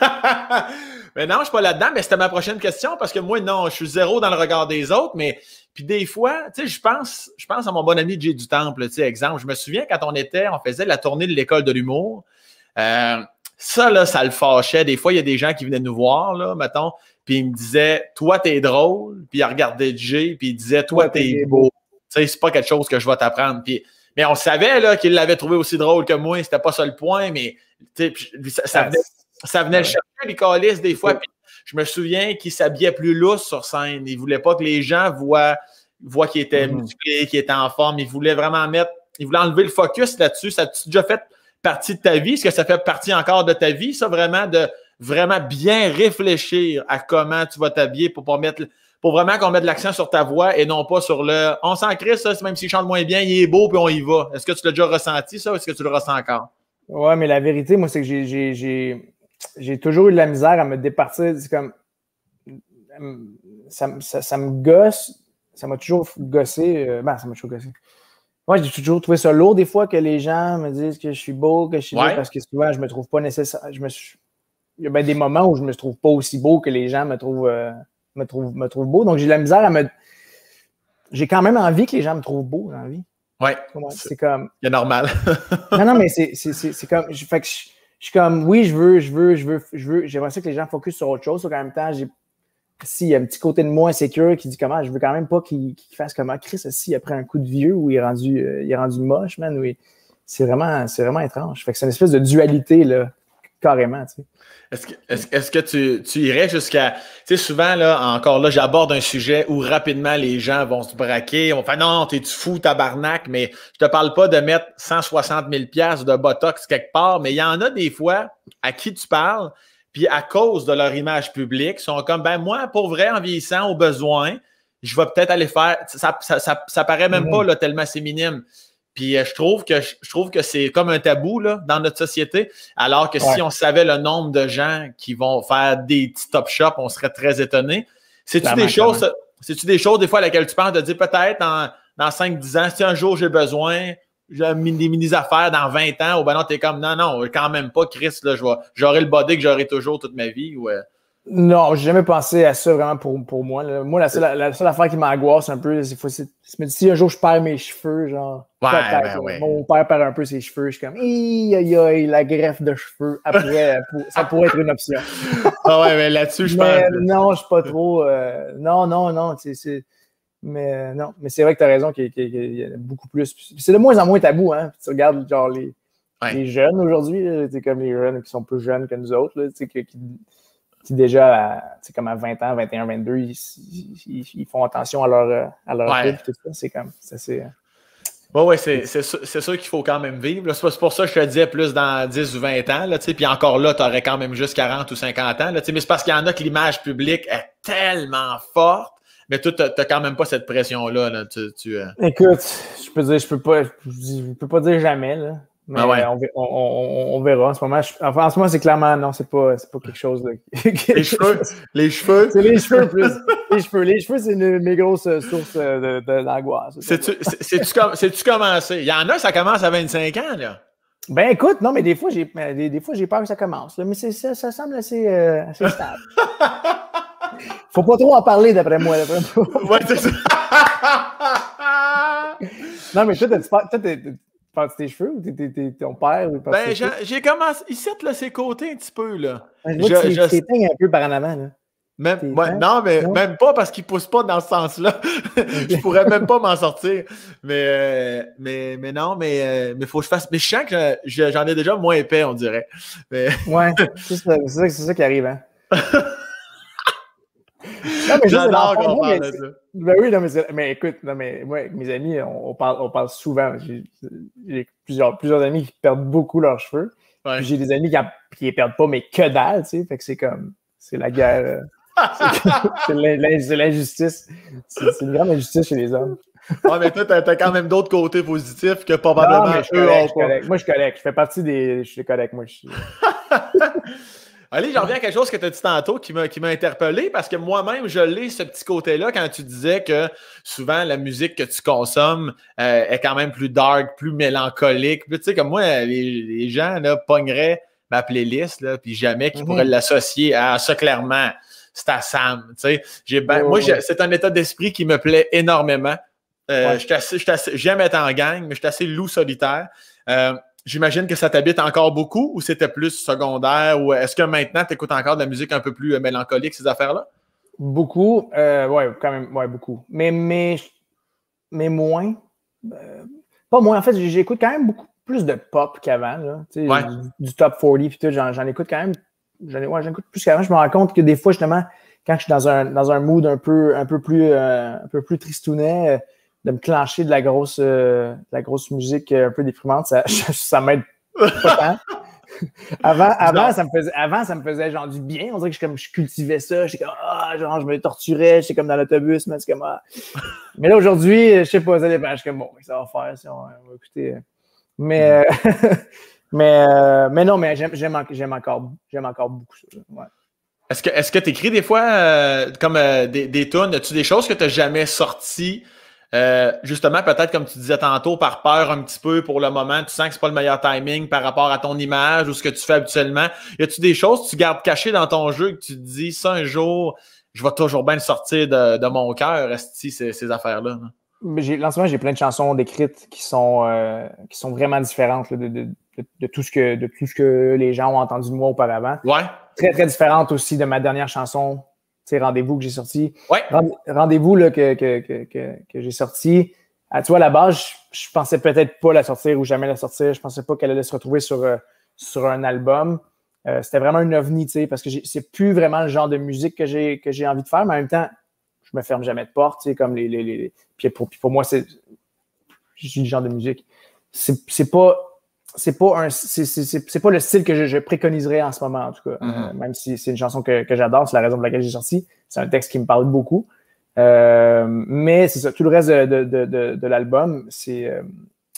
Mais non, je suis pas là-dedans, mais c'était ma prochaine question parce que moi, non, je suis zéro dans le regard des autres, mais puis des fois, tu sais, je pense, je pense à mon bon ami Jay du Temple, tu sais, exemple. Je me souviens quand on était, on faisait la tournée de l'école de l'humour. Euh, ça, là, ça le fâchait. Des fois, il y a des gens qui venaient nous voir, là, mettons, puis ils me disaient, toi, t'es drôle, puis ils regardaient Jay, puis ils disaient, toi, t'es beau. Tu sais, c'est pas quelque chose que je vais t'apprendre. Puis, mais on savait, là, qu'il l'avait trouvé aussi drôle que moi, c'était pas ça le point, mais, tu sais, ça, ça venait, ça venait le chercher, les câlisses, des fois, puis je me souviens qu'il s'habillait plus lousse sur scène. Il ne voulait pas que les gens voient, voient qu'il était mm-hmm. musclé, qu'il était en forme. Il voulait vraiment mettre, il voulait enlever le focus là-dessus. Ça a déjà fait partie de ta vie? Est-ce que ça fait partie encore de ta vie, ça, vraiment, de vraiment bien réfléchir à comment tu vas t'habiller pour pas mettre, pour vraiment qu'on mette l'accent sur ta voix et non pas sur le on s'en crisse, ça, même s'il chante moins bien, il est beau puis on y va. Est-ce que tu l'as déjà ressenti, ça, ou est-ce que tu le ressens encore? Ouais, mais la vérité, moi, c'est que j'ai, j'ai, j'ai... j'ai toujours eu de la misère à me départir. C'est comme. Ça, ça, ça me gosse. Ça m'a toujours gossé. Euh, ben, ça m'a toujours gossé. Moi, ouais, j'ai toujours trouvé ça lourd des fois que les gens me disent que je suis beau, que je suis ouais. beau, parce que souvent, je me trouve pas nécessaire. Je me suis... Il y a bien des moments où je me trouve pas aussi beau que les gens me trouvent, euh, me trouvent, me trouvent beau. Donc, j'ai de la misère à me. J'ai quand même envie que les gens me trouvent beau dans la vie. Oui. C'est, c'est comme. C'est normal. non, non, mais c'est, c'est, c'est, c'est comme. Je, fait que je, je suis comme, oui, je veux, je veux, je veux, je veux. J'aimerais ça que les gens focusent sur autre chose. Donc, en même temps, j'ai. S'il y a un petit côté de moi insécure qui dit comment, je veux quand même pas qu'il, qu'il fasse comment. Chris, aussi, après un coup de vieux où il est rendu, euh, il est rendu moche, man. Où il... c'est, vraiment, c'est vraiment étrange. Fait que c'est une espèce de dualité, là, carrément, tu sais. Est-ce que, est-ce, est-ce que tu, tu irais jusqu'à... Tu sais, souvent, là, encore là, j'aborde un sujet où rapidement les gens vont se braquer. On va faire « Non, t'es du fou, tabarnak », mais je te parle pas de mettre cent soixante mille dollars de Botox quelque part, mais il y en a des fois à qui tu parles, puis à cause de leur image publique, sont comme « Ben moi, pour vrai, en vieillissant, au besoin, je vais peut-être aller faire... » Ça, ça, ça, ça paraît même mmh. pas là, tellement c'est minime. Puis euh, je trouve que je trouve que c'est comme un tabou là, dans notre société, alors que Ouais. si on savait le nombre de gens qui vont faire des petits top shops, on serait très étonnés. C'est-tu Clairement, des choses, clairement. c'est-tu des choses des fois à laquelle tu penses de dire peut-être dans, dans cinq dix ans, si un jour j'ai besoin, j'ai des mini-affaires dans vingt ans, ou ben non, t'es comme non, non, quand même pas, Chris, là, je vais, j'aurai le body que j'aurai toujours toute ma vie. Ou, euh... Non, j'ai jamais pensé à ça vraiment pour, pour moi. Là. Moi, la seule, la seule affaire qui m'angoisse un peu, c'est que si un jour je perds mes cheveux, genre, ouais, peut-être, ben, ouais. mon père perd un peu ses cheveux, je suis comme, aïe, aïe, aïe, la greffe de cheveux, après, ça pourrait être une option. Ah ouais, mais là-dessus, je mais pense. Non, je suis pas trop. Euh, non, non, non, c'est. Mais non, mais c'est vrai que tu as raison qu'il y, qu'il y a beaucoup plus. C'est de moins en moins tabou, hein. Puis tu regardes genre les, ouais. les jeunes aujourd'hui, c'est comme les jeunes qui sont plus jeunes que nous autres, là, qui, qui, qui déjà, c'est comme à vingt ans, vingt et un, vingt-deux, ils, ils, ils font attention à leur, à leur ouais. vie, tout ça. C'est comme ça, c'est. Oui, ouais, c'est, c'est, c'est sûr qu'il faut quand même vivre. C'est pour ça que je te disais plus dans dix ou vingt ans. Là, puis encore là, tu aurais quand même juste quarante ou cinquante ans. Là, mais c'est parce qu'il y en a que l'image publique est tellement forte. Mais toi, tu n'as quand même pas cette pression-là. Là. Tu, tu, euh... Écoute, je peux dire, je peux pas, je peux pas dire jamais, là. Mais ah ouais. on, on, on, on verra. En ce moment, je, enfin, en ce moment, c'est clairement non, c'est pas, c'est pas quelque chose de. les cheveux, les cheveux. C'est les cheveux plus. Les cheveux, les cheveux, c'est une, mes grosses sources de, de, d'angoisse. C'est-tu, c'est-tu, com- c'est-tu commencé? Il y en a, ça commence à vingt-cinq ans, là. Ben écoute, non, mais des fois, j'ai, des, des fois, j'ai peur que ça commence. Là, mais c'est, ça, ça semble assez, euh, assez stable. Faut pas trop en parler, d'après moi. D'après moi. Ouais, c'est ça. Non, mais toi, t'as, toi, t'as, penses tes cheveux ou t'es, t'es, t'es, ton père? Ou ben, j'ai, j'ai commencé. Ici, là, ses côtés un petit peu, là. Ben, je vois que tu t'éteignes un peu par en avant, là. Même, ouais, non, mais non? Même pas parce qu'il ne pousse pas dans ce sens-là. Je pourrais même pas m'en sortir. Mais, euh, mais, mais non, mais il faut que je fasse. Mais je sens que je, j'en ai déjà moins épais, on dirait. Mais... Ouais, c'est ça, c'est, ça, c'est ça qui arrive, hein. Non, mais j'adore qu'on parle de ça. Ben oui, non, mais, mais écoute, non, mais moi, avec mes amis, on, on, parle, on parle souvent. J'ai, j'ai plusieurs, plusieurs amis qui perdent beaucoup leurs cheveux. Ouais. Puis j'ai des amis qui ne perdent pas, mais que dalle, tu sais. Fait que c'est comme, c'est la guerre. Euh, c'est, c'est l'injustice. C'est, c'est une grande injustice chez les hommes. Ouais, mais toi, t'as, t'as quand même d'autres côtés positifs que probablement non, mais je eux correct, ont pas. Moi, je suis correct. Je fais partie des... Je suis correct, moi. Je suis... Allez, j'en reviens à quelque chose que tu as dit tantôt qui m'a, qui m'a interpellé parce que moi-même, je l'ai, ce petit côté-là, quand tu disais que souvent, la musique que tu consommes euh, est quand même plus dark, plus mélancolique. Puis, tu sais, comme moi, les, les gens là, pogneraient ma playlist, là, puis jamais qu'ils mm-hmm. pourraient l'associer à ça, clairement. C'est à Sam, tu sais. J'ai ben, oh, moi, j'ai, c'est un état d'esprit qui me plaît énormément. Euh, ouais. assez, assez, j'aime être en gang, mais je suis assez loup solitaire. Euh, j'imagine que ça t'habite encore beaucoup ou c'était plus secondaire ou est-ce que maintenant, tu écoutes encore de la musique un peu plus euh, mélancolique, ces affaires-là? Beaucoup. Euh, oui, quand même, ouais, beaucoup. Mais, mais, mais moins. Euh, pas moins. En fait, j'écoute quand même beaucoup plus de pop qu'avant. Là. Ouais. Du, du top quarante puis tout, j'en, j'en écoute quand même. J'en, ouais, j'en écoute plus qu'avant. Je me rends compte que des fois, justement, quand je suis dans un, dans un mood un peu, un peu plus, euh, un peu plus tristounet, euh, de me clencher de la grosse, euh, de la grosse musique un peu déprimante, ça, ça m'aide pas tant. avant, avant, ça me faisait, avant, ça me faisait genre du bien. On dirait que je, comme, je cultivais ça. J'étais comme, ah, genre, je me torturais. J'étais comme dans l'autobus. Mais, c'est comme, ah. Mais là, aujourd'hui, je sais pas, ça dépend. Je suis comme, bon, ça va faire si on, on va écouter. Mais, mm. euh, mais, euh, mais non, mais j'aime, j'aime, j'aime, encore, j'aime encore beaucoup ça. Ouais. Est-ce que, est-ce que tu écris des fois euh, comme euh, des, des tunes? As-tu des choses que tu n'as jamais sorties? Euh, justement, peut-être comme tu disais tantôt, par peur un petit peu pour le moment, tu sens que c'est pas le meilleur timing par rapport à ton image ou ce que tu fais habituellement. Y a-tu des choses que tu gardes cachées dans ton jeu que tu te dis, ça un jour, je vais toujours bien le sortir de, de mon cœur, ces, ces affaires-là? Mais j'ai, en ce moment, j'ai plein de chansons décrites qui sont, euh, qui sont vraiment différentes là, de, de, de, de, tout ce que, de tout ce que les gens ont entendu de moi auparavant. Ouais. Très, très différentes aussi de ma dernière chanson. C'est Rendez-vous que j'ai sorti. Ouais. Rendez-vous là, que, que, que, que, que j'ai sorti. Ah, tu vois, à la base, je, je pensais peut-être pas la sortir ou jamais la sortir. Je pensais pas qu'elle allait se retrouver sur, euh, sur un album. Euh, c'était vraiment un ovni, tu sais, parce que j'ai, c'est plus vraiment le genre de musique que j'ai, que j'ai envie de faire, mais en même temps, je me ferme jamais de porte, tu sais, comme les. les, les... Puis, pour, puis pour moi, c'est. Je suis le genre de musique. C'est, c'est pas. C'est pas un, c'est, c'est, c'est, c'est pas le style que je, je préconiserais en ce moment, en tout cas. Mm-hmm. Euh, même si c'est une chanson que, que j'adore, c'est la raison pour laquelle j'ai sorti. C'est un texte qui me parle beaucoup. Euh, mais c'est ça, tout le reste de, de, de, de, de l'album, c'est, euh,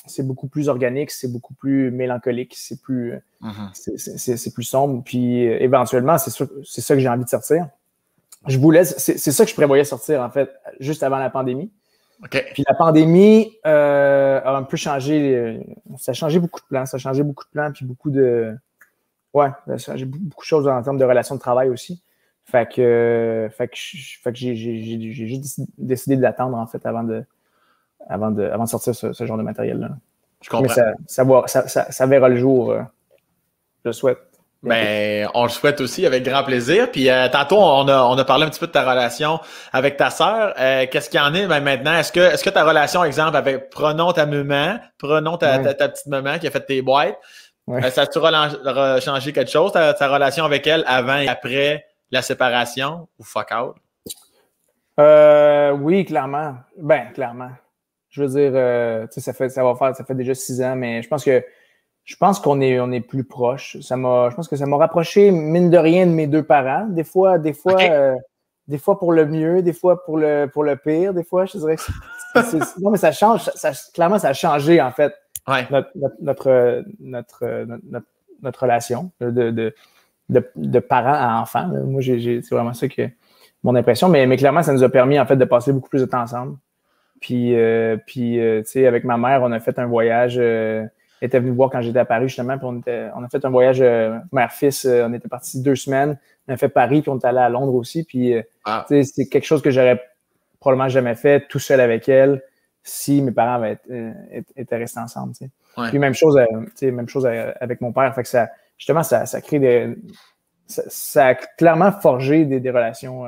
c'est beaucoup plus organique, c'est beaucoup plus mélancolique, c'est plus, mm-hmm. c'est, c'est, c'est plus sombre. Puis euh, éventuellement, c'est, sûr, c'est ça que j'ai envie de sortir. Je voulais, c'est, c'est ça que je prévoyais sortir, en fait, juste avant la pandémie. Okay. Puis la pandémie euh, a un peu changé, euh, ça a changé beaucoup de plans, ça a changé beaucoup de plans, puis beaucoup de, ouais, ça a changé beaucoup de choses en termes de relations de travail aussi. Fait que, fait que, fait que j'ai, j'ai, j'ai, j'ai juste décidé de l'attendre, en fait, avant de, avant de, avant de sortir ce, ce genre de matériel-là. Je comprends. Mais ça, ça, va, ça, ça, ça verra le jour, euh, je le souhaite. Ben, on le souhaite aussi avec grand plaisir. Puis euh, tantôt, on a, on a parlé un petit peu de ta relation avec ta sœur. Euh, qu'est-ce qu'il y en est ben, maintenant? Est-ce que, est-ce que ta relation, exemple, avec, prenons ta maman, prenons ta, ouais. ta, ta petite maman qui a fait tes boîtes, ouais. euh, ça a-tu relan- changé quelque chose, ta, ta relation avec elle avant et après la séparation ou fuck out? Euh, oui, clairement. Ben, clairement. Je veux dire, euh, tu sais, ça fait, ça va faire, ça fait déjà six ans, mais je pense que Je pense qu'on est, on est plus proches. Ça m'a, je pense que ça m'a rapproché, mine de rien, de mes deux parents. Des fois, des fois, okay. euh, des fois pour le mieux, des fois pour le, pour le pire. Des fois, je dirais que c'est, c'est, c'est, non, mais ça change. Ça, ça, clairement, ça a changé, en fait, ouais. notre, notre, notre, notre, notre, notre relation de, de, de, de parents à enfants. Moi, j'ai, j'ai, c'est vraiment ça que mon impression. Mais, mais clairement, ça nous a permis, en fait, de passer beaucoup plus de temps ensemble. Puis, euh, puis euh, tu sais, avec ma mère, on a fait un voyage. Euh, Elle était venue me voir quand j'étais à Paris, justement, puis on, était, on a fait un voyage euh, mère-fils. Euh, on était partis deux semaines. On a fait Paris, puis on est allé à Londres aussi. Puis, euh, ah. tu sais, c'est quelque chose que j'aurais probablement jamais fait tout seul avec elle si mes parents avaient été, euh, étaient restés ensemble, tu sais. Ouais. Puis même chose, euh, tu sais, même chose avec mon père. Fait que ça, justement, ça, ça crée des... Ça, ça a clairement forgé des, des relations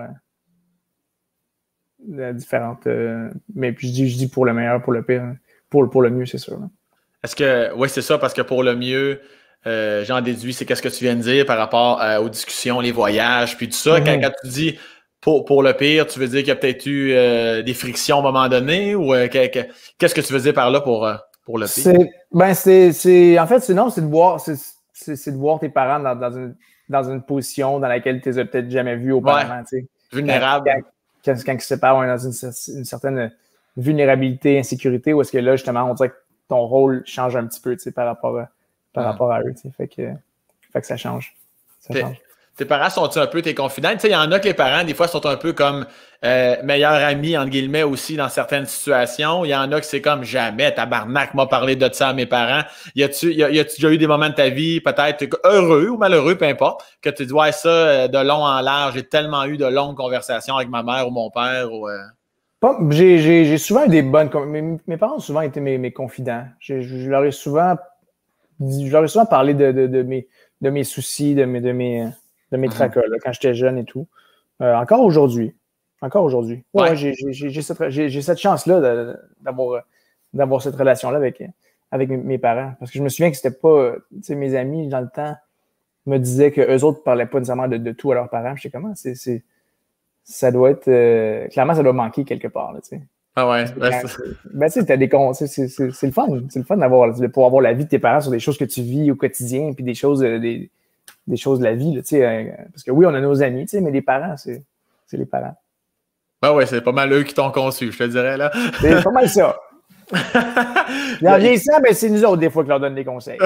euh, différentes. Euh, mais puis je dis, je dis pour le meilleur, pour le pire. Pour, pour le mieux, c'est sûr, là. Est-ce que, oui, c'est ça, parce que pour le mieux, euh, j'en déduis, c'est qu'est-ce que tu viens de dire par rapport euh, aux discussions, les voyages, puis tout ça. Mm-hmm. Quand, quand tu dis pour, pour le pire, tu veux dire qu'il y a peut-être eu euh, des frictions à un moment donné ou euh, que, que, qu'est-ce que tu veux dire par là pour, euh, pour le pire? C'est, ben, c'est, c'est, en fait, c'est non, c'est de voir, c'est, c'est, c'est de voir tes parents dans, dans, une, dans une position dans laquelle tu les as peut-être jamais vus auparavant, ouais. tu sais. Vulnérable. Quand, quand, quand ils se séparent, on est dans une, une certaine vulnérabilité, insécurité, où est-ce que là, justement, on dirait que ton rôle change un petit peu, tu sais, par rapport à, par ah. rapport à eux, tu sais. Fait que, fait que ça change. Ça change. Tes parents sont-ils un peu tes confidents? Tu sais, il y en a que les parents, des fois, sont un peu comme euh, meilleurs amis, entre guillemets, aussi dans certaines situations. Il y en a que c'est comme jamais, tabarnak m'a parlé de ça à mes parents. Y a-tu, y a, y a-tu déjà eu des moments de ta vie, peut-être heureux ou malheureux, peu importe, que tu dis, ouais, ça, de long en large, j'ai tellement eu de longues conversations avec ma mère ou mon père ou... Euh... J'ai, j'ai, j'ai souvent eu des bonnes... Mes, mes parents ont souvent été mes, mes confidents. Je, je, leur ai souvent, je leur ai souvent parlé de, de, de, mes, de mes soucis, de mes, de mes, de mes tracas, là, quand j'étais jeune et tout. Euh, encore aujourd'hui. Encore aujourd'hui. Ouais, ouais. J'ai, j'ai, j'ai, cette, j'ai, j'ai cette chance-là de, d'avoir, d'avoir cette relation-là avec, avec mes parents. Parce que je me souviens que c'était pas... Tu sais, mes amis, dans le temps, me disaient qu'eux autres ne parlaient pas nécessairement de, de tout à leurs parents. Je sais comment, c'est... c'est ça doit être... Euh, clairement, ça doit manquer quelque part, là, tu sais. Ah ouais. Ben, ben tu sais, t'as des cons, c'est, c'est, c'est, c'est le fun. C'est le fun d'avoir, de pouvoir avoir la vie de tes parents sur des choses que tu vis au quotidien, puis des choses, des, des choses de la vie, là, tu sais. Euh, parce que oui, on a nos amis, tu sais, mais les parents, c'est, c'est les parents. Ben ouais, c'est pas mal eux qui t'ont conçu, je te dirais, là. C'est pas mal ça. Puis en vieillissant, ben c'est nous autres, des fois, qui leur donnent des conseils.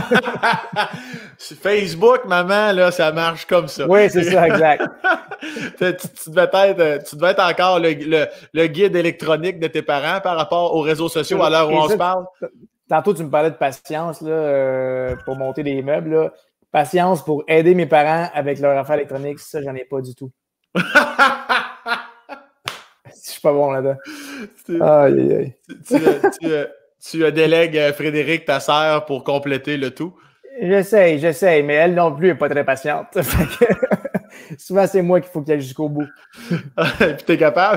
Facebook, maman, là, ça marche comme ça. Oui, c'est ça, exact. tu, tu, devais être, tu devais être encore le, le, le guide électronique de tes parents par rapport aux réseaux sociaux à l'heure où on ça, se parle. Tantôt, tu me parlais de patience là, euh, pour monter des meubles. Là. Patience pour aider mes parents avec leur affaire électronique, ça, j'en ai pas du tout. Je suis pas bon là-dedans. Tu, aïe, aïe, aïe. Tu, tu, tu, tu délègues Frédéric, ta sœur, pour compléter le tout? J'essaye, j'essaye, mais elle non plus n'est pas très patiente. Fait que, souvent, c'est moi qu'il faut qu'elle aille jusqu'au bout. Et puis, t'es capable?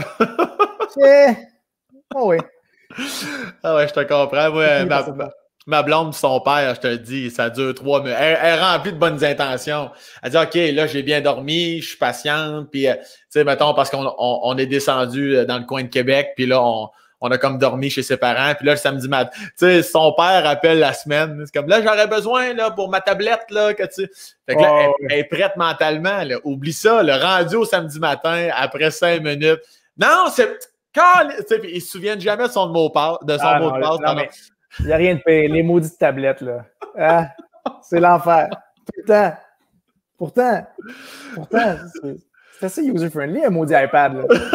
Oh oui. Ah ouais, je te comprends. Moi, ma, ma, ma blonde, son père, je te le dis, ça dure trois minutes. Elle, elle est remplie de bonnes intentions. Elle dit, OK, là, j'ai bien dormi, je suis patiente. Puis, tu sais, mettons, parce qu'on on, on est descendu dans le coin de Québec, puis là, on... On a comme dormi chez ses parents. Puis là, le samedi matin, tu sais, son père appelle la semaine. C'est comme là, j'aurais besoin là, pour ma tablette. Là, que tu... Fait que là, oh, elle, ouais. elle est prête mentalement. Là. Oublie ça, le rendu au samedi matin, après cinq minutes. Non, c'est. Quand... Ils ne se souviennent jamais de son mot de passe. De son ah, mot non, de passe. Non, mais Il n'y a rien de pire. Les maudites tablettes, là. Ah, c'est l'enfer. Tout le temps. Pourtant, pourtant, c'est, c'est assez user-friendly, un maudit iPad,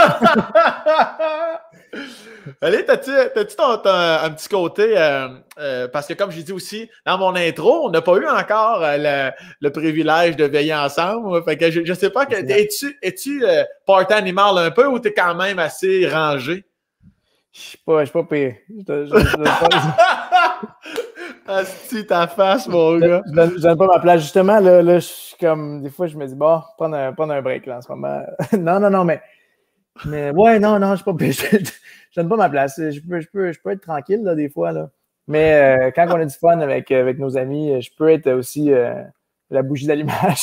là. Allez, t'as-tu, t'as-tu ton, ton, un petit côté, euh, euh, parce que comme j'ai dit aussi dans mon intro, on n'a pas eu encore euh, le, le privilège de veiller ensemble. Fait que je, je sais pas, que, es-tu, es-tu euh, party animal un peu ou t'es quand même assez rangé? Je suis pas, je suis pas pire. Je, je, je, je, Asti ta face, mon gars. Je donne, je donne pas ma place. Justement, là, là je suis comme, des fois, je me dis, bon, prendre un, prendre un break, là, en ce moment. non, non, non, mais, mais, ouais, non, non, je suis pas, je, je, je donne pas ma place. Je peux, je peux, je peux être tranquille, là, des fois, là. Mais euh, quand on a du fun avec, avec nos amis, je peux être aussi euh, la bougie d'allumage.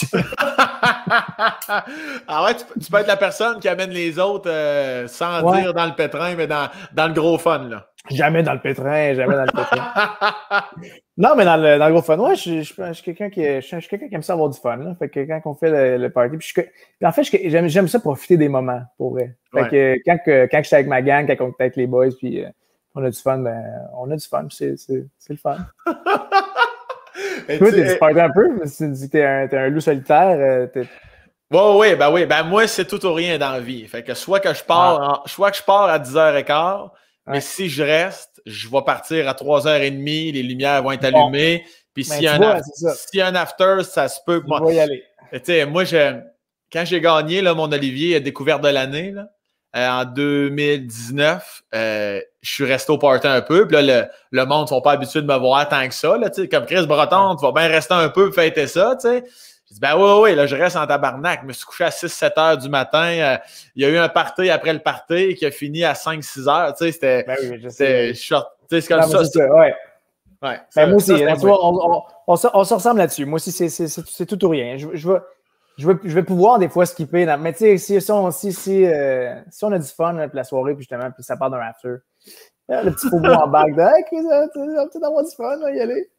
Ah ouais, tu, tu peux être la personne qui amène les autres euh, sans ouais. dire dans le pétrin, mais dans, dans le gros fun, là. Jamais dans le pétrin, jamais dans le pétrin. Non, mais dans le, dans le gros fun, ouais, je, je, je suis quelqu'un qui, je, je suis quelqu'un qui aime ça avoir du fun, là. Fait que quand on fait le, le party, puis, je, puis en fait, je, j'aime, j'aime ça profiter des moments, pour vrai. Fait ouais. que quand, que quand je suis avec ma gang, quand on est avec les boys, puis euh, on a du fun, ben, on a du fun, c'est, c'est, c'est le fun. Toi, t'es du party un peu, mais tu dis que t'es un, t'es un loup solitaire, euh, t'es... Ouais, oui, ben oui, ben moi, c'est tout ou rien dans la vie. Fait que soit que je pars, ah. en, soit que je pars à dix heures quinze, mais ouais. si je reste, je vais partir à trois heures trente, les lumières vont être allumées. Bon. Puis s'il y, vois, si y a un after, ça se peut que moi. Je vais y aller. Tu sais, moi, je, quand j'ai gagné là, mon Olivier à découverte de l'année, là, euh, en deux mille dix-neuf, euh, je suis resté au party un peu. Puis là, le, le monde ne sont pas habitués de me voir tant que ça. Là, comme Chris Breton, ouais. tu vas bien rester un peu pour fêter ça. T'sais. J'ai dit, ben oui, oui, là, je reste en tabarnak. Je me suis couché à six sept heures du matin. Euh, il y a eu un party après le party qui a fini à cinq six heures. Tu sais, c'était. Ben oui, je sais. Short, tu sais, c'est comme non, ça. C'est ça ouais. Ouais, ben ça, moi aussi, ça, là, tu vois, on, on, on, on, on se ressemble là-dessus. Moi aussi, c'est, c'est, c'est, c'est tout ou rien. Je, je, vais, je, vais, je vais pouvoir des fois skipper. Dans, mais tu sais, si, si, on, si, si, euh, si on a du fun là, puis la soirée, puis justement, puis ça part d'un after. Là, le petit fourbeau en bac de hey, tu vas peut-être avoir du fun, là, y aller.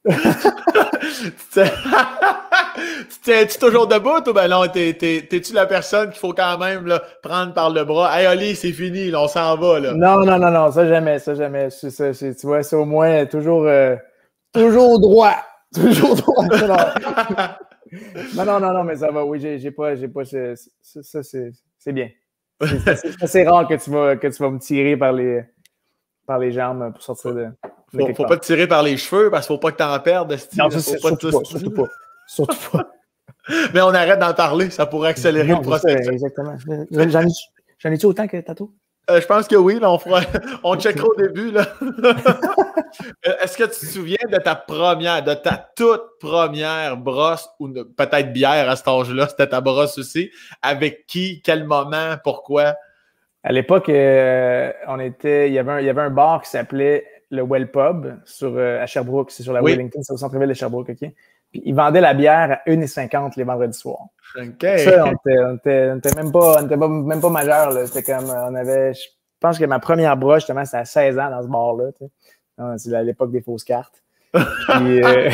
Tu tiens-tu toujours debout ou ben non, t'es, t'es, t'es-tu la personne qu'il faut quand même là, prendre par le bras? Hey Oli, c'est fini, là, on s'en va. Là. Non, non, non, non, ça jamais, ça jamais. C'est, ça, c'est, tu vois, c'est au moins toujours, euh, toujours droit. Toujours droit. non, non, non, non, mais ça va, oui, j'ai, j'ai pas, j'ai pas, c'est, c'est, ça, c'est, c'est bien. C'est, c'est, c'est, c'est rare que tu vas, que tu vas me tirer par les, par les jambes pour sortir de. Faut, faut, faut pas te tirer par les cheveux parce qu'il faut pas que t'en perdes. Style, non, ça, c'est, faut surtout, pas pas, surtout pas. Surtout pas. Mais on arrête d'en parler, ça pourrait accélérer non, le processus. Ça, exactement. J'en ai, j'en ai-tu autant que Tato? Euh, je pense que oui, là, on, fera, on checkera au début. Là. Est-ce que tu te souviens de ta première, de ta toute première brosse, ou peut-être bière à cet âge-là, c'était ta brosse aussi? Avec qui, quel moment, pourquoi? À l'époque, euh, on était, il y avait un, il y avait un bar qui s'appelait le Well Pub sur, euh, à Sherbrooke, c'est sur la oui. Wellington, c'est au centre-ville de Sherbrooke, OK? Puis ils vendaient la bière à une cinquante les vendredis soirs. OK. Ça, on était, on était, on était même pas, on était pas, même pas majeur, là. C'était comme, on avait, je pense que ma première broche, justement, c'était à seize ans dans ce bar-là, tu sais. C'est à l'époque des fausses cartes. Puis, euh...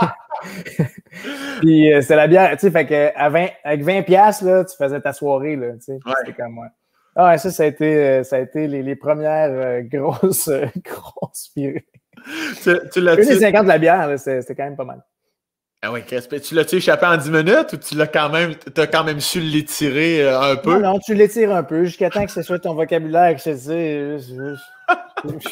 Puis euh, c'était la bière, tu sais, fait que à vingt, avec vingt piastres, là, tu faisais ta soirée, là, tu sais. Ouais. C'était comme moi. Ah ouais, ça, ça a été, ça a été les, les premières euh, grosses, euh, grosses virées. Tu, tu l'as une cinquante la bière, là, c'était, c'était quand même pas mal. Ah oui, tu l'as-tu échappé en dix minutes ou tu l'as quand même, t'as quand même su l'étirer euh, un peu? Non, non, tu l'étires un peu jusqu'à temps que ce soit ton vocabulaire que je te dis.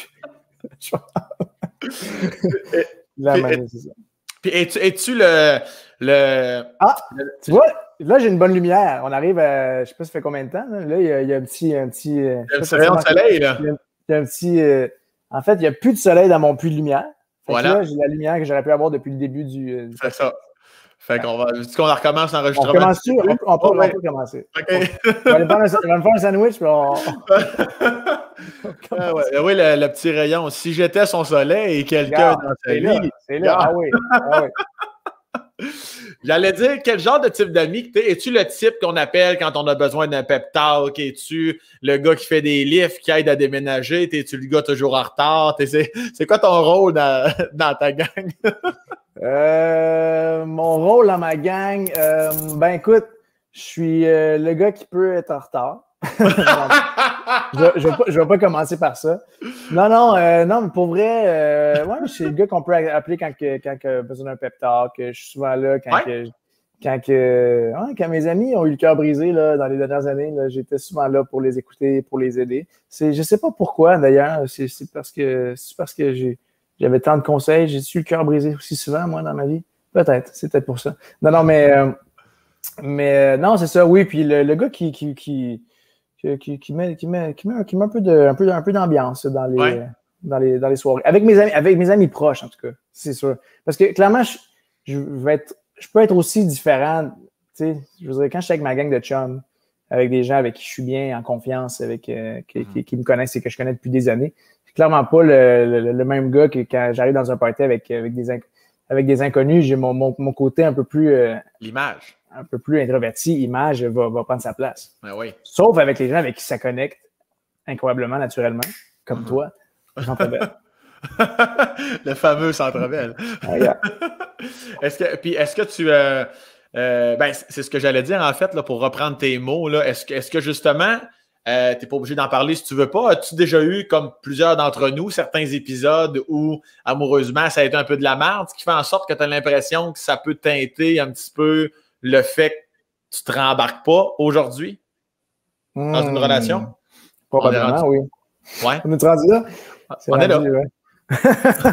La manière, c'est ça. Puis es-tu, es-tu le, le. Ah, le... tu vois, là, j'ai une bonne lumière. On arrive à. Je sais pas ça fait combien de temps. Là, là il, y a, il y a un petit. Un petit il y a un rayon de soleil, là. Il y a, il y a un petit. Euh... En fait, il n'y a plus de soleil dans mon puits de lumière. Fait voilà. Que là, j'ai la lumière que j'aurais pu avoir depuis le début du. Euh, du c'est ça. Fait qu'on va. Est-ce qu'on recommence l'enregistrement? On commence-tu? On, on, peut, oh, ouais. on peut commencer. OK. On va, aller faire un, on va me faire un sandwich, puis on. ah ouais. Oui, le, le petit rayon. Si j'étais son soleil et quelqu'un Regarde, dans sa c'est vie. Là, c'est là. Ah oui. Ah oui. J'allais dire, quel genre de type d'ami que t'es? Es-tu le type qu'on appelle quand on a besoin d'un pep talk? Es-tu le gars qui fait des lifts, qui aide à déménager? T'es-tu le gars toujours en retard? T'es, c'est, c'est quoi ton rôle dans, dans ta gang? euh, mon rôle dans ma gang, euh, ben écoute, je suis euh, le gars qui peut être en retard. je ne vais, vais pas commencer par ça. Non, non, euh, non, mais pour vrai, euh, ouais, je suis le gars qu'on peut appeler quand, que, quand que besoin d'un pep talk. Je suis souvent là quand, ouais. que, quand, que, ouais, quand mes amis ont eu le cœur brisé là, dans les dernières années. J'étais souvent là pour les écouter, pour les aider. Je ne sais pas pourquoi, d'ailleurs. C'est parce que, parce que j'avais tant de conseils. J'ai eu le cœur brisé aussi souvent, moi, dans ma vie. Peut-être, c'est peut-être pour ça. Non, non, mais, euh, mais non, c'est ça, oui. Puis le, le gars qui, qui, qui, qui, qui, met, qui, met, qui, met, qui met un peu de, un peu, un peu d'ambiance dans les, ouais. dans les, dans les soirées. Avec mes amis, avec mes amis proches, en tout cas, c'est sûr. Parce que clairement, je, je vais être, je peux être aussi différent. Tu sais, je veux dire, quand je suis avec ma gang de chums, avec des gens avec qui je suis bien, en confiance, avec euh, qui, qui, qui me connaissent et que je connais depuis des années, c'est clairement pas le, le, le même gars que quand j'arrive dans un party avec, avec des inconnus. Avec des inconnus, j'ai mon, mon, mon côté un peu plus... Euh, l'image. Un peu plus introverti, image va, va prendre sa place. Ben oui. Sauf avec les gens avec qui ça connecte incroyablement, naturellement, comme mm-hmm. toi, Centre-Bell. Le fameux Centre-Bell. Ah, yeah. Est-ce que, puis est-ce que tu... Euh, euh, ben, c'est ce que j'allais dire, en fait, là, pour reprendre tes mots. Là, est-ce que, est-ce que justement... Euh, tu n'es pas obligé d'en parler si tu veux pas. As-tu déjà eu, comme plusieurs d'entre nous, certains épisodes où, amoureusement, ça a été un peu de la merde, ce qui fait en sorte que tu as l'impression que ça peut teinter un petit peu le fait que tu ne te rembarques pas aujourd'hui mmh, dans une relation? Probablement, oui. Ouais. On est rendu là? Est On rendu, est là. Ouais.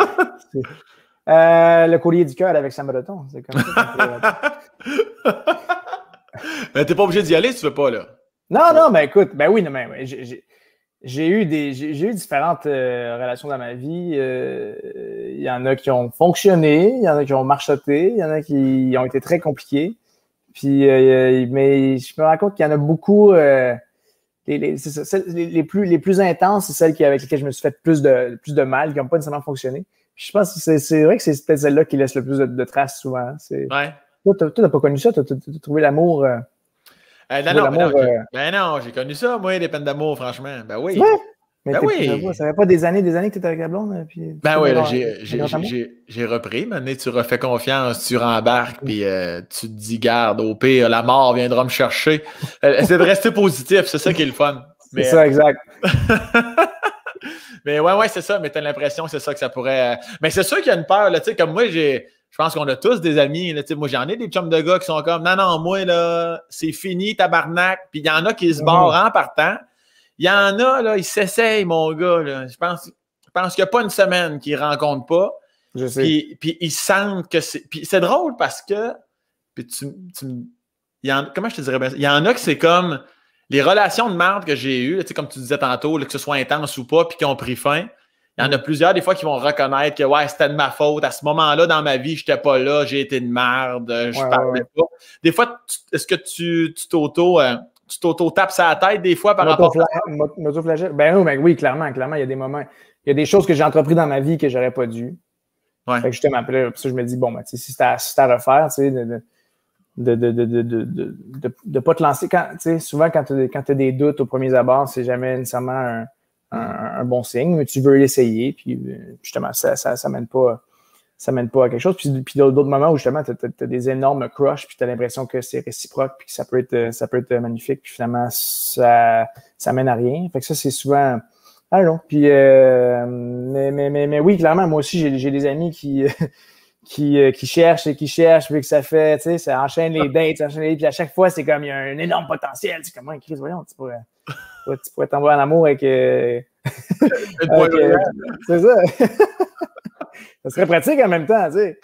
euh, le collier du cœur avec Sam Breton. C'est comme ça. Mais tu n'es pas obligé d'y aller si tu ne veux pas, là. Non, non, mais écoute, ben oui, non, mais j'ai eu des j'ai eu différentes euh, relations dans ma vie. Il euh, y en a qui ont fonctionné, il y en a qui ont marchoté, il y en a qui ont été très compliqués. Puis, euh, mais je me rends compte qu'il y en a beaucoup. Euh, les, les, ça, les, les plus les plus intenses, c'est celles qui, avec lesquelles je me suis fait plus de plus de mal, qui n'ont pas nécessairement fonctionné. Puis je pense que c'est vrai que c'est peut-être celle-là qui laisse le plus de, de traces souvent. Ouais. Toi, tu n'as pas connu ça, tu as trouvé l'amour. Euh, Euh, non, non, ben non, euh... ben non, j'ai connu ça, moi, les peines d'amour, franchement. Ben oui. Ouais. Mais ben oui. Pas, ça fait pas des années, des années que tu étais avec la blonde. Puis ben oui, j'ai repris. Maintenant, tu refais confiance, tu rembarques, puis euh, tu te dis, garde, au pire, la mort viendra me chercher. C'est de rester positif, c'est ça qui est le fun. C'est ça, exact. Mais ouais, ouais, c'est ça. Mais tu as l'impression que c'est ça que ça pourrait. Mais c'est sûr qu'il y a une peur, là, tu sais, comme moi, j'ai. Je pense qu'on a tous des amis. Là, moi, j'en ai des chums de gars qui sont comme non, non, moi, là, c'est fini, tabarnak. Puis il y en a qui se barrent en partant. Il y en a, là, ils s'essayent, mon gars. Là. Je pense, je pense qu'il n'y a pas une semaine qu'ils ne rencontrent pas. Je sais. Puis, puis ils sentent que c'est. Puis c'est drôle parce que. Puis tu, tu, il y en, comment je te dirais bien? Il y en a que c'est comme les relations de merde que j'ai eues, comme tu disais tantôt, là, que ce soit intense ou pas, puis qui ont pris fin. Il y en a plusieurs, des fois, qui vont reconnaître que ouais, c'était de ma faute. À ce moment-là, dans ma vie, je n'étais pas là, j'ai été de merde, je ouais, parlais ouais. pas. Des fois, est-ce que tu t'auto euh, tu t'auto-tapes sur la tête des fois par rapport à ça? Ben oui, ben oui, clairement, clairement. Il y a des moments, il y a des choses que j'ai entrepris dans ma vie que j'aurais pas dû. Ouais. Fait que justement, puis là, je me dis, bon, ben, si c'est à, si à refaire, tu sais, de de de, de, de, de, de, de, de, de pas te lancer. Quand, souvent, quand tu as des doutes aux premiers abords, c'est jamais nécessairement un. Un, un bon signe, mais tu veux l'essayer, puis justement, ça ça, ça mène pas ça mène pas à quelque chose. Puis, puis d'autres moments où justement, tu as des énormes crushs, puis tu as l'impression que c'est réciproque, puis que ça peut être ça peut être magnifique, puis finalement, ça ça mène à rien. Fait que ça, c'est souvent... Ah non. Puis, euh, mais, mais, mais, mais oui, clairement, moi aussi, j'ai des amis qui... Qui, euh, qui cherchent et qui cherchent, vu que ça fait, tu sais, ça enchaîne les dates, ça enchaîne les dates, puis à chaque fois, c'est comme, il y a un énorme potentiel. C'est comme, Chris, voyons, tu pourrais, tu pourrais tomber en amour avec... Euh, avec euh, c'est ça. Ça serait pratique en même temps, tu sais.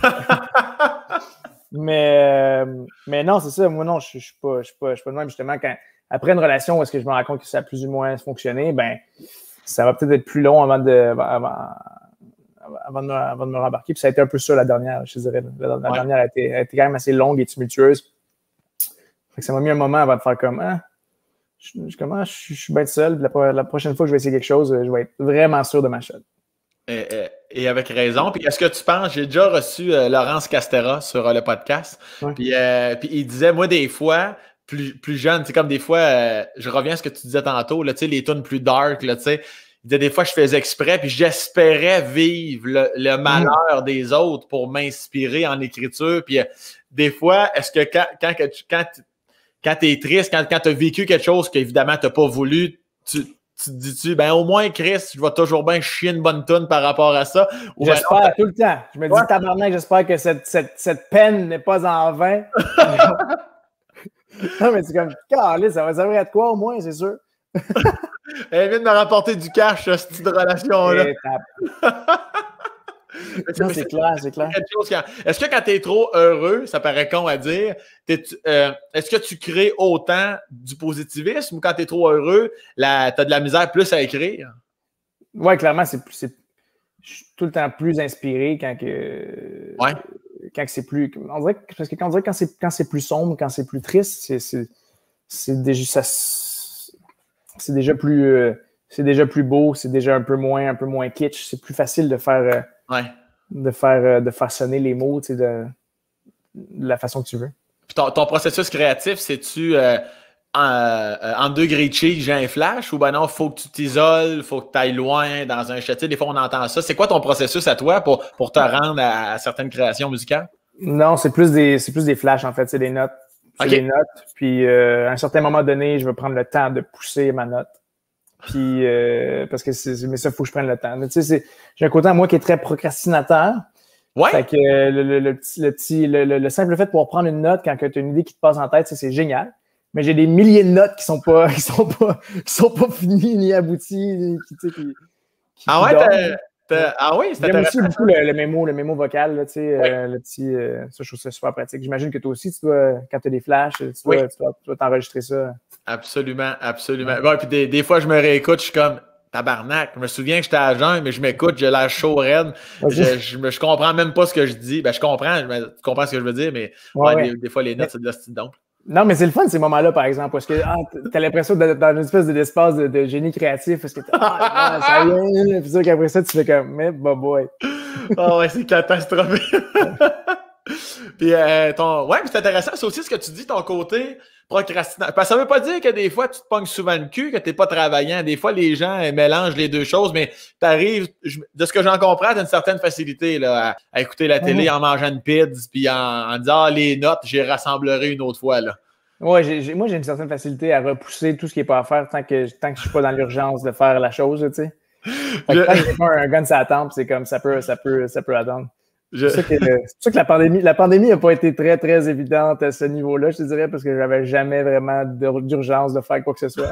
mais, euh, mais non, c'est ça. Moi, non, je ne suis pas, je suis pas, je suis pas de même. Justement, quand, après une relation où est-ce que je me rends compte que ça a plus ou moins fonctionné, ben, ça va peut-être être plus long avant de... Avant, Avant de, me, avant de me rembarquer. Puis ça a été un peu ça la dernière, je dirais. La, la ouais. dernière a été, a été quand même assez longue et tumultueuse. Fait que ça m'a mis un moment avant de faire comme ah, je, je, comment, je, je suis bien seul. La, la prochaine fois que je vais essayer quelque chose, je vais être vraiment sûr de ma shot. Et, et avec raison. Puis est-ce que tu penses, j'ai déjà reçu euh, Laurence Castera sur euh, le podcast. Ouais. Puis, euh, puis il disait, moi, des fois, plus, plus jeune, c'est comme des fois, euh, je reviens à ce que tu disais tantôt, là, les tunes plus dark, là, tu sais. Il disait des fois, je faisais exprès, puis j'espérais vivre le, le malheur mmh. des autres pour m'inspirer en écriture. Puis euh, des fois, est-ce que quand, quand, quand, quand tu es triste, quand, quand tu as vécu quelque chose qu'évidemment tu n'as pas voulu, tu, tu te dis-tu, ben au moins, Chris, je vais toujours bien chier une bonne toune par rapport à ça. J'espère ben tout le temps. Je me dis, ouais. Tabarnak, j'espère que cette, cette, cette peine n'est pas en vain. Non, mais c'est comme, calé, ça va servir à quoi au moins, c'est sûr. Elle vient de me rapporter du cash, cette petite relation-là. Non, c'est clair, c'est clair. Est-ce que quand tu es trop heureux, ça paraît con à dire, euh, est-ce que tu crées autant du positivisme ou quand tu es trop heureux, tu as de la misère plus à écrire? Oui, clairement, c'est je suis tout le temps plus inspiré quand que. Ouais. Quand c'est plus. On dirait que, parce que quand on dirait quand c'est quand c'est plus sombre, quand c'est plus triste, c'est, c'est déjà ça. C'est déjà plus. Euh, c'est déjà plus beau, c'est déjà un peu moins, un peu moins kitsch. C'est plus facile de faire. Euh, Ouais. De faire, de faire sonner les mots de, de la façon que tu veux. Puis ton, ton processus créatif, c'est-tu euh, en, en degré cheese, j'ai un flash ou ben non, il faut que tu t'isoles, il faut que tu ailles loin dans un château. Des fois, on entend ça. C'est quoi ton processus à toi pour, pour te rendre à, à certaines créations musicales? Non, c'est plus des, c'est plus des flashs, en fait. C'est des notes. C'est okay. des notes. Puis euh, à un certain moment donné, je vais prendre le temps de pousser ma note. Puis, euh, parce que c'est, mais ça, il faut que je prenne le temps. Mais tu sais, c'est, j'ai un côté à moi qui est très procrastinateur. Ouais. Fait que euh, le, le, le petit, le petit, le, le, le simple fait de pouvoir prendre une note quand tu as une idée qui te passe en tête, c'est génial. Mais j'ai des milliers de notes qui sont pas, qui sont pas, qui sont pas finies ni abouties, qui, tu sais, qui, qui Ah ouais, t'as, t'as, ah oui, c'est J'aime aussi beaucoup le, le mémo, le mémo vocal, là, tu sais, oui. euh, le petit, euh, ça, je trouve ça super pratique. J'imagine que toi aussi, tu dois, quand tu as des flashs, tu dois, oui. tu dois, tu dois t'enregistrer ça. Absolument, absolument. Bon, puis des, des fois, je me réécoute, je suis comme tabarnak. Je me souviens que j'étais à jeun, mais je m'écoute, j'ai l'air chaud raide. Okay. Je, je, je comprends même pas ce que je dis. Ben, je comprends, je, je comprends ce que je veux dire, mais ouais, ouais. Des, des fois, les notes, mais, c'est de la style donc. Non, mais c'est le fun, ces moments-là, par exemple, parce que ah, t'as l'impression d'être dans une espèce d'espace de, de génie créatif, parce que ah, ça vient, puis ça, qu'après ça, tu fais comme, mais bah boy. Oh ouais, c'est catastrophique. Puis, euh, ton... ouais, c'est intéressant, c'est aussi ce que tu dis, ton côté procrastinateur. Parce que ça veut pas dire que des fois, tu te pognes souvent le cul, que t'es pas travaillant. Des fois, les gens mélangent les deux choses, mais t'arrives, de ce que j'en comprends, t'as une certaine facilité là, à, à écouter la télé mmh. en mangeant une pizza, puis en, en disant, ah, les notes, j'y rassemblerai une autre fois, là. Ouais, j'ai, j'ai, moi, j'ai une certaine facilité à repousser tout ce qui n'est pas à faire tant que, tant que je suis pas dans l'urgence de faire la chose, tu sais. Fait que tant que j'ai pas un gun sur la tempe, c'est comme ça peut, ça peut, ça peut attendre. Je... C'est pour ça que, c'est pour ça que la pandémie la pandémie n'a pas été très, très évidente à ce niveau-là, je te dirais, parce que j'avais jamais vraiment d'urgence de faire quoi que ce soit.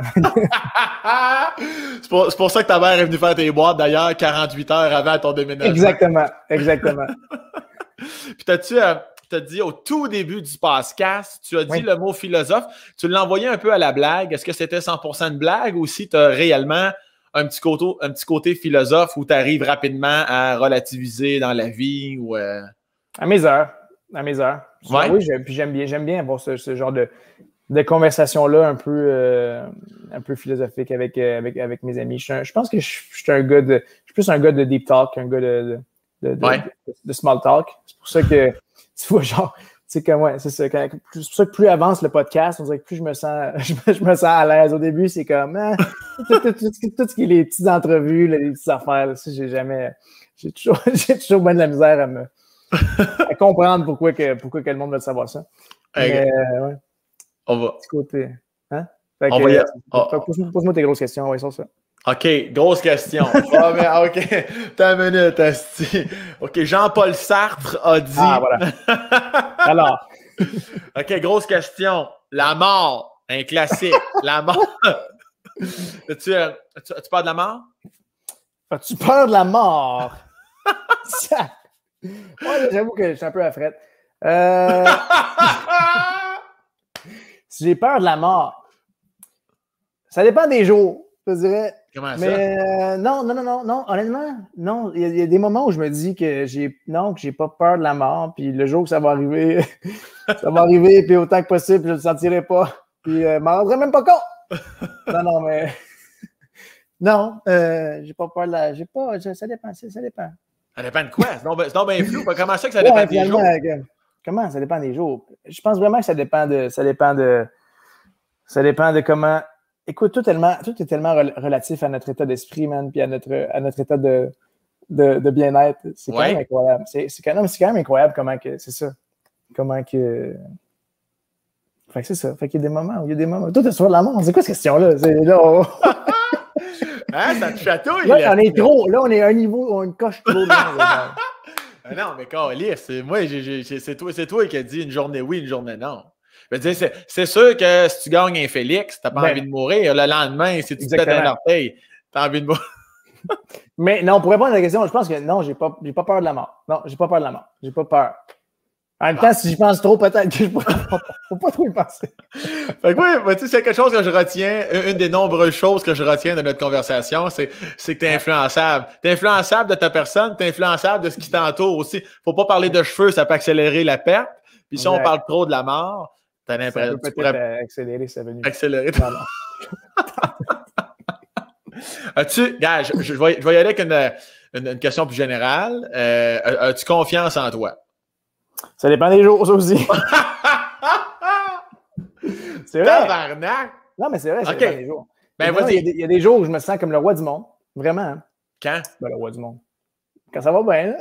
c'est, pour, c'est pour ça que ta mère est venue faire tes boîtes, d'ailleurs, quarante-huit heures avant ton déménagement. Exactement, exactement. Puis t'as-tu... Euh... tu as dit au tout début du podcast, tu as dit oui. le mot philosophe. Tu l'as envoyé un peu à la blague. Est-ce que c'était cent pour cent de blague ou si tu as réellement un petit côté, un petit côté philosophe où tu arrives rapidement à relativiser dans la vie? Ou euh... À mes heures. À mes heures. Ouais. Oui, j'aime, puis j'aime bien, j'aime bien avoir ce, ce genre de, de conversation-là un peu, euh, un peu philosophique avec, euh, avec, avec mes amis. Je, un, je pense que je, je suis un gars de. Je suis plus un gars de deep talk qu'un gars de, de, de, ouais. de, de small talk. C'est pour ça que. Tu vois, genre, tu sais, comme, ouais, c'est ça. Quand, c'est pour ça que plus avance le podcast, on dirait que plus je me sens, je me, je me sens à l'aise. Au début, c'est comme, hein, tout, tout, tout, tout, tout ce qui est les petites entrevues, là, les petites affaires, là, ça, j'ai jamais, j'ai toujours, j'ai toujours bien de la misère à me, à comprendre pourquoi que, pourquoi que le monde veut savoir ça. Okay. Mais, euh, ouais. On va. Petit côté, hein? Fait que, on va y... euh, oh. pose-moi, pose-moi tes grosses questions, ouais, sur ça. OK, grosse question. Ah, mais, OK, t'as une minute, asti. OK, Jean-Paul Sartre a dit... Ah, voilà. Alors. OK, grosse question. La mort, un classique. La mort. As-tu, euh, as-tu, as-tu peur de la mort? As-tu peur de la mort? Ça... Ouais, j'avoue que je suis un peu à frette. Euh... si j'ai peur de la mort, ça dépend des jours, je dirais. Comment mais ça? Euh, non, non, non, non, non, honnêtement, non. Il y, y a des moments où je me dis que j'ai non, que j'ai pas peur de la mort, puis le jour que ça va arriver, ça va arriver, puis autant que possible, je le sentirai pas. Puis euh, je m'en rendrai même pas compte. Non, non, mais non, euh, j'ai pas peur de la. J'ai pas. Je, ça dépend, ça dépend. Ça dépend de quoi? C'est donc, c'est donc bien flou. Comment ça que ça dépend ouais, des jours? Euh, comment ça dépend des jours? Je pense vraiment que ça dépend de. Ça dépend de. Ça dépend de comment. Écoute, tout, tellement, tout est tellement rel- relatif à notre état d'esprit, man, puis à notre, à notre état de, de, de bien-être. C'est quand ouais. même incroyable. C'est, c'est, quand même, c'est quand même incroyable comment que. C'est ça. Comment que. Fait que c'est ça. Fait qu'il y a des moments où il y a des moments. Tout est sur la mort. C'est quoi cette question-là? C'est là. On... Hein, ça te chatouille. Là, là on est trop. Là, on est à un niveau, on une coche trop loin. Non, mais Carlis, c'est moi, j'ai, j'ai, c'est, toi, c'est toi qui as dit une journée oui, une journée non. Je veux dire, c'est, c'est sûr que si tu gagnes un Félix, t'as pas ben, envie de mourir. Le lendemain, si tu te pètes un orteil, t'as envie de mourir. Mais non, pour répondre à la question, je pense que non, j'ai pas, j'ai pas peur de la mort. Non, j'ai pas peur de la mort. J'ai pas peur. En même temps, si j'y pense trop, peut-être que je ne faut pas trop y penser. Fait que oui, tu sais, c'est quelque chose que je retiens, une des nombreuses choses que je retiens de notre conversation, c'est, c'est que tu es influençable. Tu es influençable de ta personne, tu es influençable de ce qui t'entoure aussi. Faut pas parler de cheveux, ça peut accélérer la perte. Puis si ouais. on parle trop de la mort, tu as l'impression que tu pourrais... Euh, accélérer sa venue. Accélérer. Non, non. As-tu, gars, je, je, vais, je vais y aller avec une, une, une question plus générale. Euh, as-tu confiance en toi? Ça dépend des jours, ça aussi. C'est vrai. Tabarnak! Non, mais c'est vrai, ça okay. dépend des jours. Ben, vas-y. Il y, y a des jours où je me sens comme le roi du monde. Vraiment. Hein? Quand? Ben, le roi du monde. Quand ça va bien.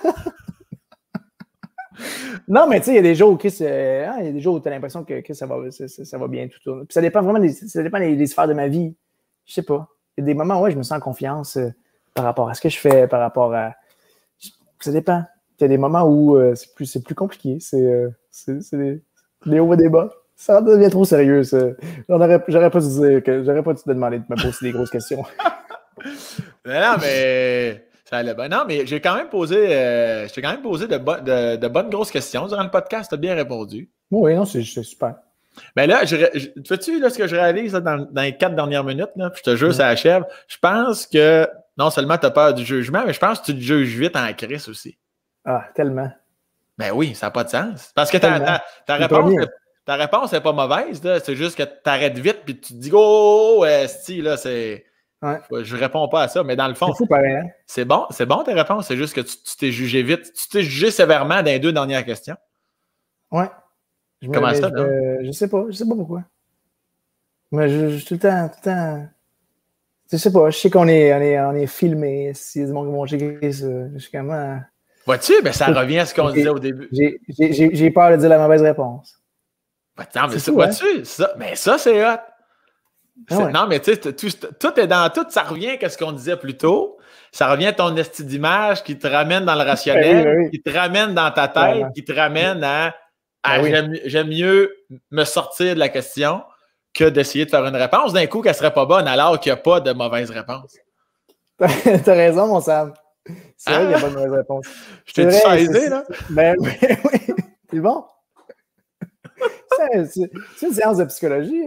Non, mais tu sais, il y a des jours où Chris, euh, hein, il y a des jours où tu as l'impression que Chris, ça, va, ça, ça va bien tout tourne. Puis ça dépend vraiment des, ça dépend des, des sphères de ma vie. Je sais pas. Il y a des moments où ouais, je me sens en confiance euh, par rapport à ce que je fais, par rapport à. Ça dépend. Il y a des moments où euh, c'est, plus, c'est plus compliqué. C'est, euh, c'est, c'est des, des hauts et des bas. Ça devient trop sérieux. Ça. Aurait, j'aurais pas dû dire que j'aurais pas dû te demander de me poser des grosses questions. non, non, mais ça allait bien. Non, mais j'ai quand même posé, euh, j'ai quand même posé de, bo- de, de bonnes grosses questions durant le podcast. Tu as bien répondu. Oui, non, c'est, c'est super. Ben là, je, je, vois-tu là, ce que je réalise là, dans, dans les quatre dernières minutes, là, puis je te jure, mmh. ça achève. Je pense que non seulement tu as peur du jugement, mais je pense que tu te juges vite en crise aussi. Ah, tellement. Ben oui, ça n'a pas de sens. Parce que ta, ta, ta, réponse, ta réponse n'est pas mauvaise. Là. C'est juste que tu arrêtes vite puis tu te dis oh, oh esti, là, c'est. Ouais. Je réponds pas à ça, mais dans le fond. C'est fou, pareil, hein? C'est bon, c'est bon tes réponses. C'est juste que tu, tu t'es jugé vite. Tu t'es jugé sévèrement dans les deux dernières questions. Ouais. Je Comment me, ça, je, non? Je sais pas. Je sais pas pourquoi. Mais je, je tout le temps, tout le temps. Je sais pas. Je sais qu'on est, on est, on est filmé. Si les gens vont checker ça, je suis comment. Vois-tu? Ben, ça revient à ce qu'on j'ai, disait au début. J'ai, j'ai, j'ai peur de dire la mauvaise réponse. Ben, attends, mais c'est ça, fou, vois-tu? Hein? Ça, mais ça, c'est hot. C'est, ah ouais. Non, mais tu sais, tout, tout est dans tout. Ça revient à ce qu'on disait plus tôt. Ça revient à ton esti d'image qui te ramène dans le rationnel, ben oui, ben oui. qui te ramène dans ta tête, ouais, qui te ramène à, à ben oui. j'aime, j'aime mieux me sortir de la question que d'essayer de faire une réponse d'un coup qu'elle serait pas bonne alors qu'il n'y a pas de mauvaise réponse. T'as raison, mon Sam. C'est ah, vrai qu'il n'y a pas de mauvaise réponse. Je t'ai dit ça aidé, là? Ben oui, oui. C'est bon. C'est, c'est, c'est une séance de psychologie.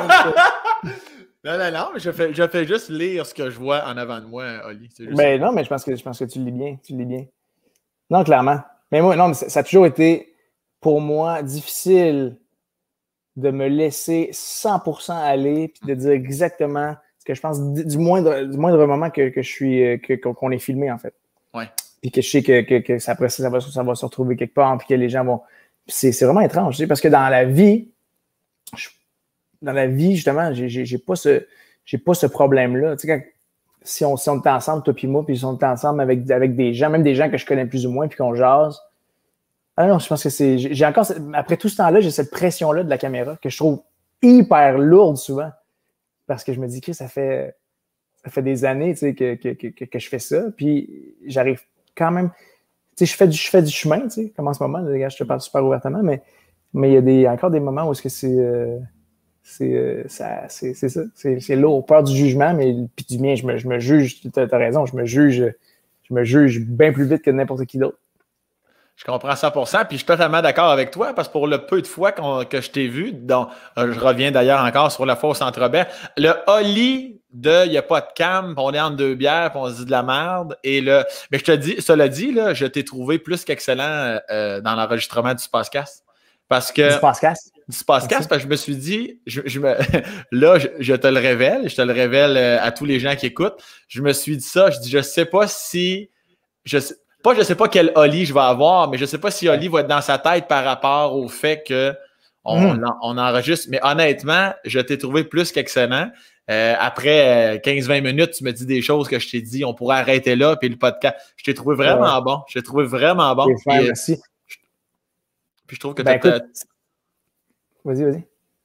non, non, non, mais je fais, je fais juste lire ce que je vois en avant de moi, Oli. C'est juste ben ça. Non, mais je pense, que, je pense que tu le lis bien. Tu le lis bien. Non, clairement. Mais moi, non, mais ça, ça a toujours été, pour moi, difficile de me laisser cent pour cent aller puis de dire exactement ce que je pense du moindre, du moindre moment que, que je suis, que, qu'on est filmé, en fait. Ouais. Puis que je sais que, que, que ça, après ça, ça va, ça va se retrouver quelque part puis que les gens vont... C'est, c'est vraiment étrange, tu sais, parce que dans la vie, je, dans la vie, justement, j'ai, j'ai, j'ai pas ce, j'ai pas ce problème-là. Tu sais, quand, si on, si on est ensemble, toi puis moi, puis si on est ensemble avec, avec des gens, même des gens que je connais plus ou moins, puis qu'on jase, ah non, je pense que c'est, j'ai, j'ai encore, après tout ce temps-là, j'ai cette pression-là de la caméra que je trouve hyper lourde souvent, parce que je me dis que ça fait, ça fait des années, tu sais, que, que, que, que je fais ça, puis j'arrive quand même... Tu sais, je fais du, je fais du chemin, tu sais, comme en ce moment, les gars, je te parle super ouvertement, mais mais il y a des, encore des moments où est-ce que c'est, euh, c'est, euh, ça, c'est, c'est ça, c'est, c'est lourd, peur du jugement, mais puis du mien, je me, je me juge, t'as, t'as raison, je me juge, je me juge bien plus vite que n'importe qui d'autre. Je comprends cent pour cent, puis je suis totalement d'accord avec toi, parce que pour le peu de fois qu'on, que je t'ai vu, dont euh, je reviens d'ailleurs encore sur la fois au Centre Bell, le Oli de il n'y a pas de cam, on est entre deux bières, puis on se dit de la merde, et le... Mais je te dis, cela dit, là, je t'ai trouvé plus qu'excellent euh, dans l'enregistrement du Spacecast. Parce que... Du Spacecast? Du Spacecast, parce que je me suis dit, je, je me, là, je, je te le révèle, je te le révèle à tous les gens qui écoutent, je me suis dit ça, je dis, je sais pas si... je sais, Pas, je sais pas quel Oli je vais avoir, mais je sais pas si Oli va être dans sa tête par rapport au fait que on, mm. on enregistre. Mais honnêtement, je t'ai trouvé plus qu'excellent. Euh, après quinze vingt minutes, tu me dis des choses que je t'ai dit. On pourrait arrêter là, puis le podcast. Je t'ai trouvé vraiment ouais. bon. Je t'ai trouvé vraiment bon. Faire, puis, merci. Puis je trouve que ben, t'as... écoute, vas-y, vas-y.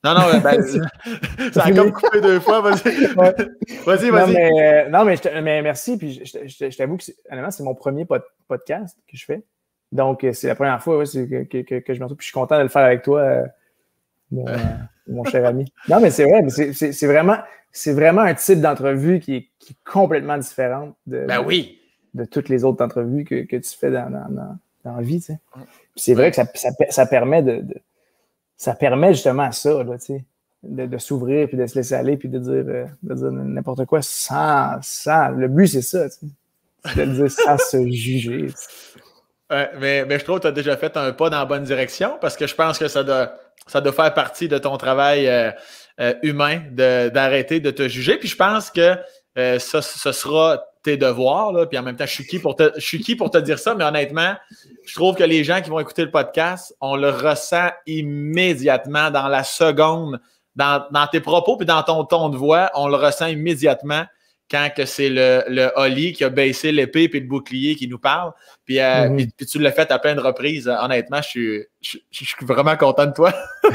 Non, non, ben, ça a comme coupé deux fois. Vas-y, ouais. vas-y. Non, mais, non, mais, je mais merci. Puis je, je, je t'avoue que c'est mon premier pod, podcast que je fais. Donc, c'est la première fois ouais, que, que, que je me retrouve. Puis je suis content de le faire avec toi, euh, mon, euh, mon cher ami. Non, mais c'est vrai, mais c'est vraiment, vraiment un type d'entrevue qui est, qui est complètement différente de, ben oui. de, de toutes les autres entrevues que, que tu fais dans, dans, dans, dans la vie. Tu sais. C'est vrai que ça, ça, ça permet de, de ça permet justement ça, là, tu sais, de, de s'ouvrir puis de se laisser aller puis de dire, euh, de dire n'importe quoi sans, sans. Le but, c'est ça, tu sais. C'est de le dire sans se juger. Ouais, mais, mais je trouve que tu as déjà fait un pas dans la bonne direction parce que je pense que ça doit, ça doit faire partie de ton travail euh, euh, humain d'arrêter de, de te juger. Puis je pense que euh, ça, ce sera tes devoirs. Là, puis en même temps, je suis qui pour te, je suis qui pour te dire ça, mais honnêtement, je trouve que les gens qui vont écouter le podcast, on le ressent immédiatement dans la seconde, dans, dans tes propos puis dans ton ton de voix, on le ressent immédiatement quand que c'est le, le Oli qui a baissé l'épée puis le bouclier qui nous parle. Puis, euh, mm-hmm. puis, puis tu l'as fait à plein de reprises. Honnêtement, je suis, je, je suis vraiment content de toi.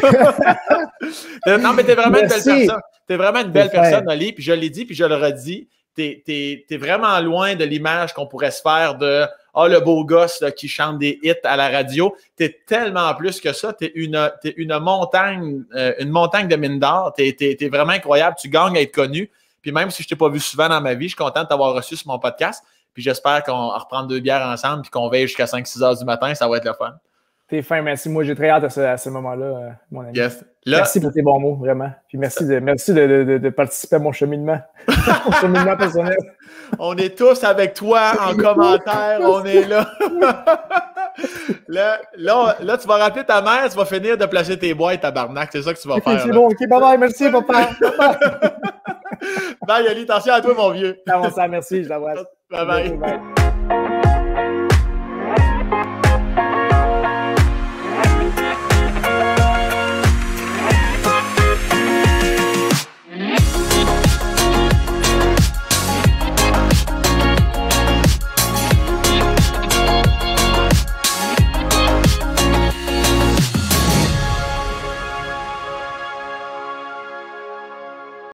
Non, mais t'es vraiment Merci. une belle personne. T'es vraiment une belle personne, Oli. Puis je l'ai dit, puis je le redis. T'es, t'es, t'es vraiment loin de l'image qu'on pourrait se faire de « Ah, oh, le beau gosse là, qui chante des hits à la radio ». T'es tellement plus que ça. T'es une, t'es une montagne, euh, une montagne de mine d'or. T'es, t'es, t'es vraiment incroyable. Tu gagnes à être connu. Puis même si je ne t'ai pas vu souvent dans ma vie, je suis content de t'avoir reçu sur mon podcast. Puis j'espère qu'on va reprendre deux bières ensemble puis qu'on veille jusqu'à cinq six heures du matin. Ça va être le fun. T'es fin, merci. Moi, j'ai très hâte à ce, à ce moment-là, euh, mon ami. Yes. Là, merci pour tes bons mots, vraiment. Puis merci de, merci de, de, de participer à mon cheminement. Mon cheminement personnel. On est tous avec toi en commentaire. On est là. Là, là. Là, tu vas rappeler ta mère, tu vas finir de placer tes boîtes, tabarnak. C'est ça que tu vas okay, faire. C'est bon, ok, bye bye, merci, papa. Bye, Oli, attention à toi, mon vieux. Comment ça, merci, je l'embrasse. Bye bye. bye.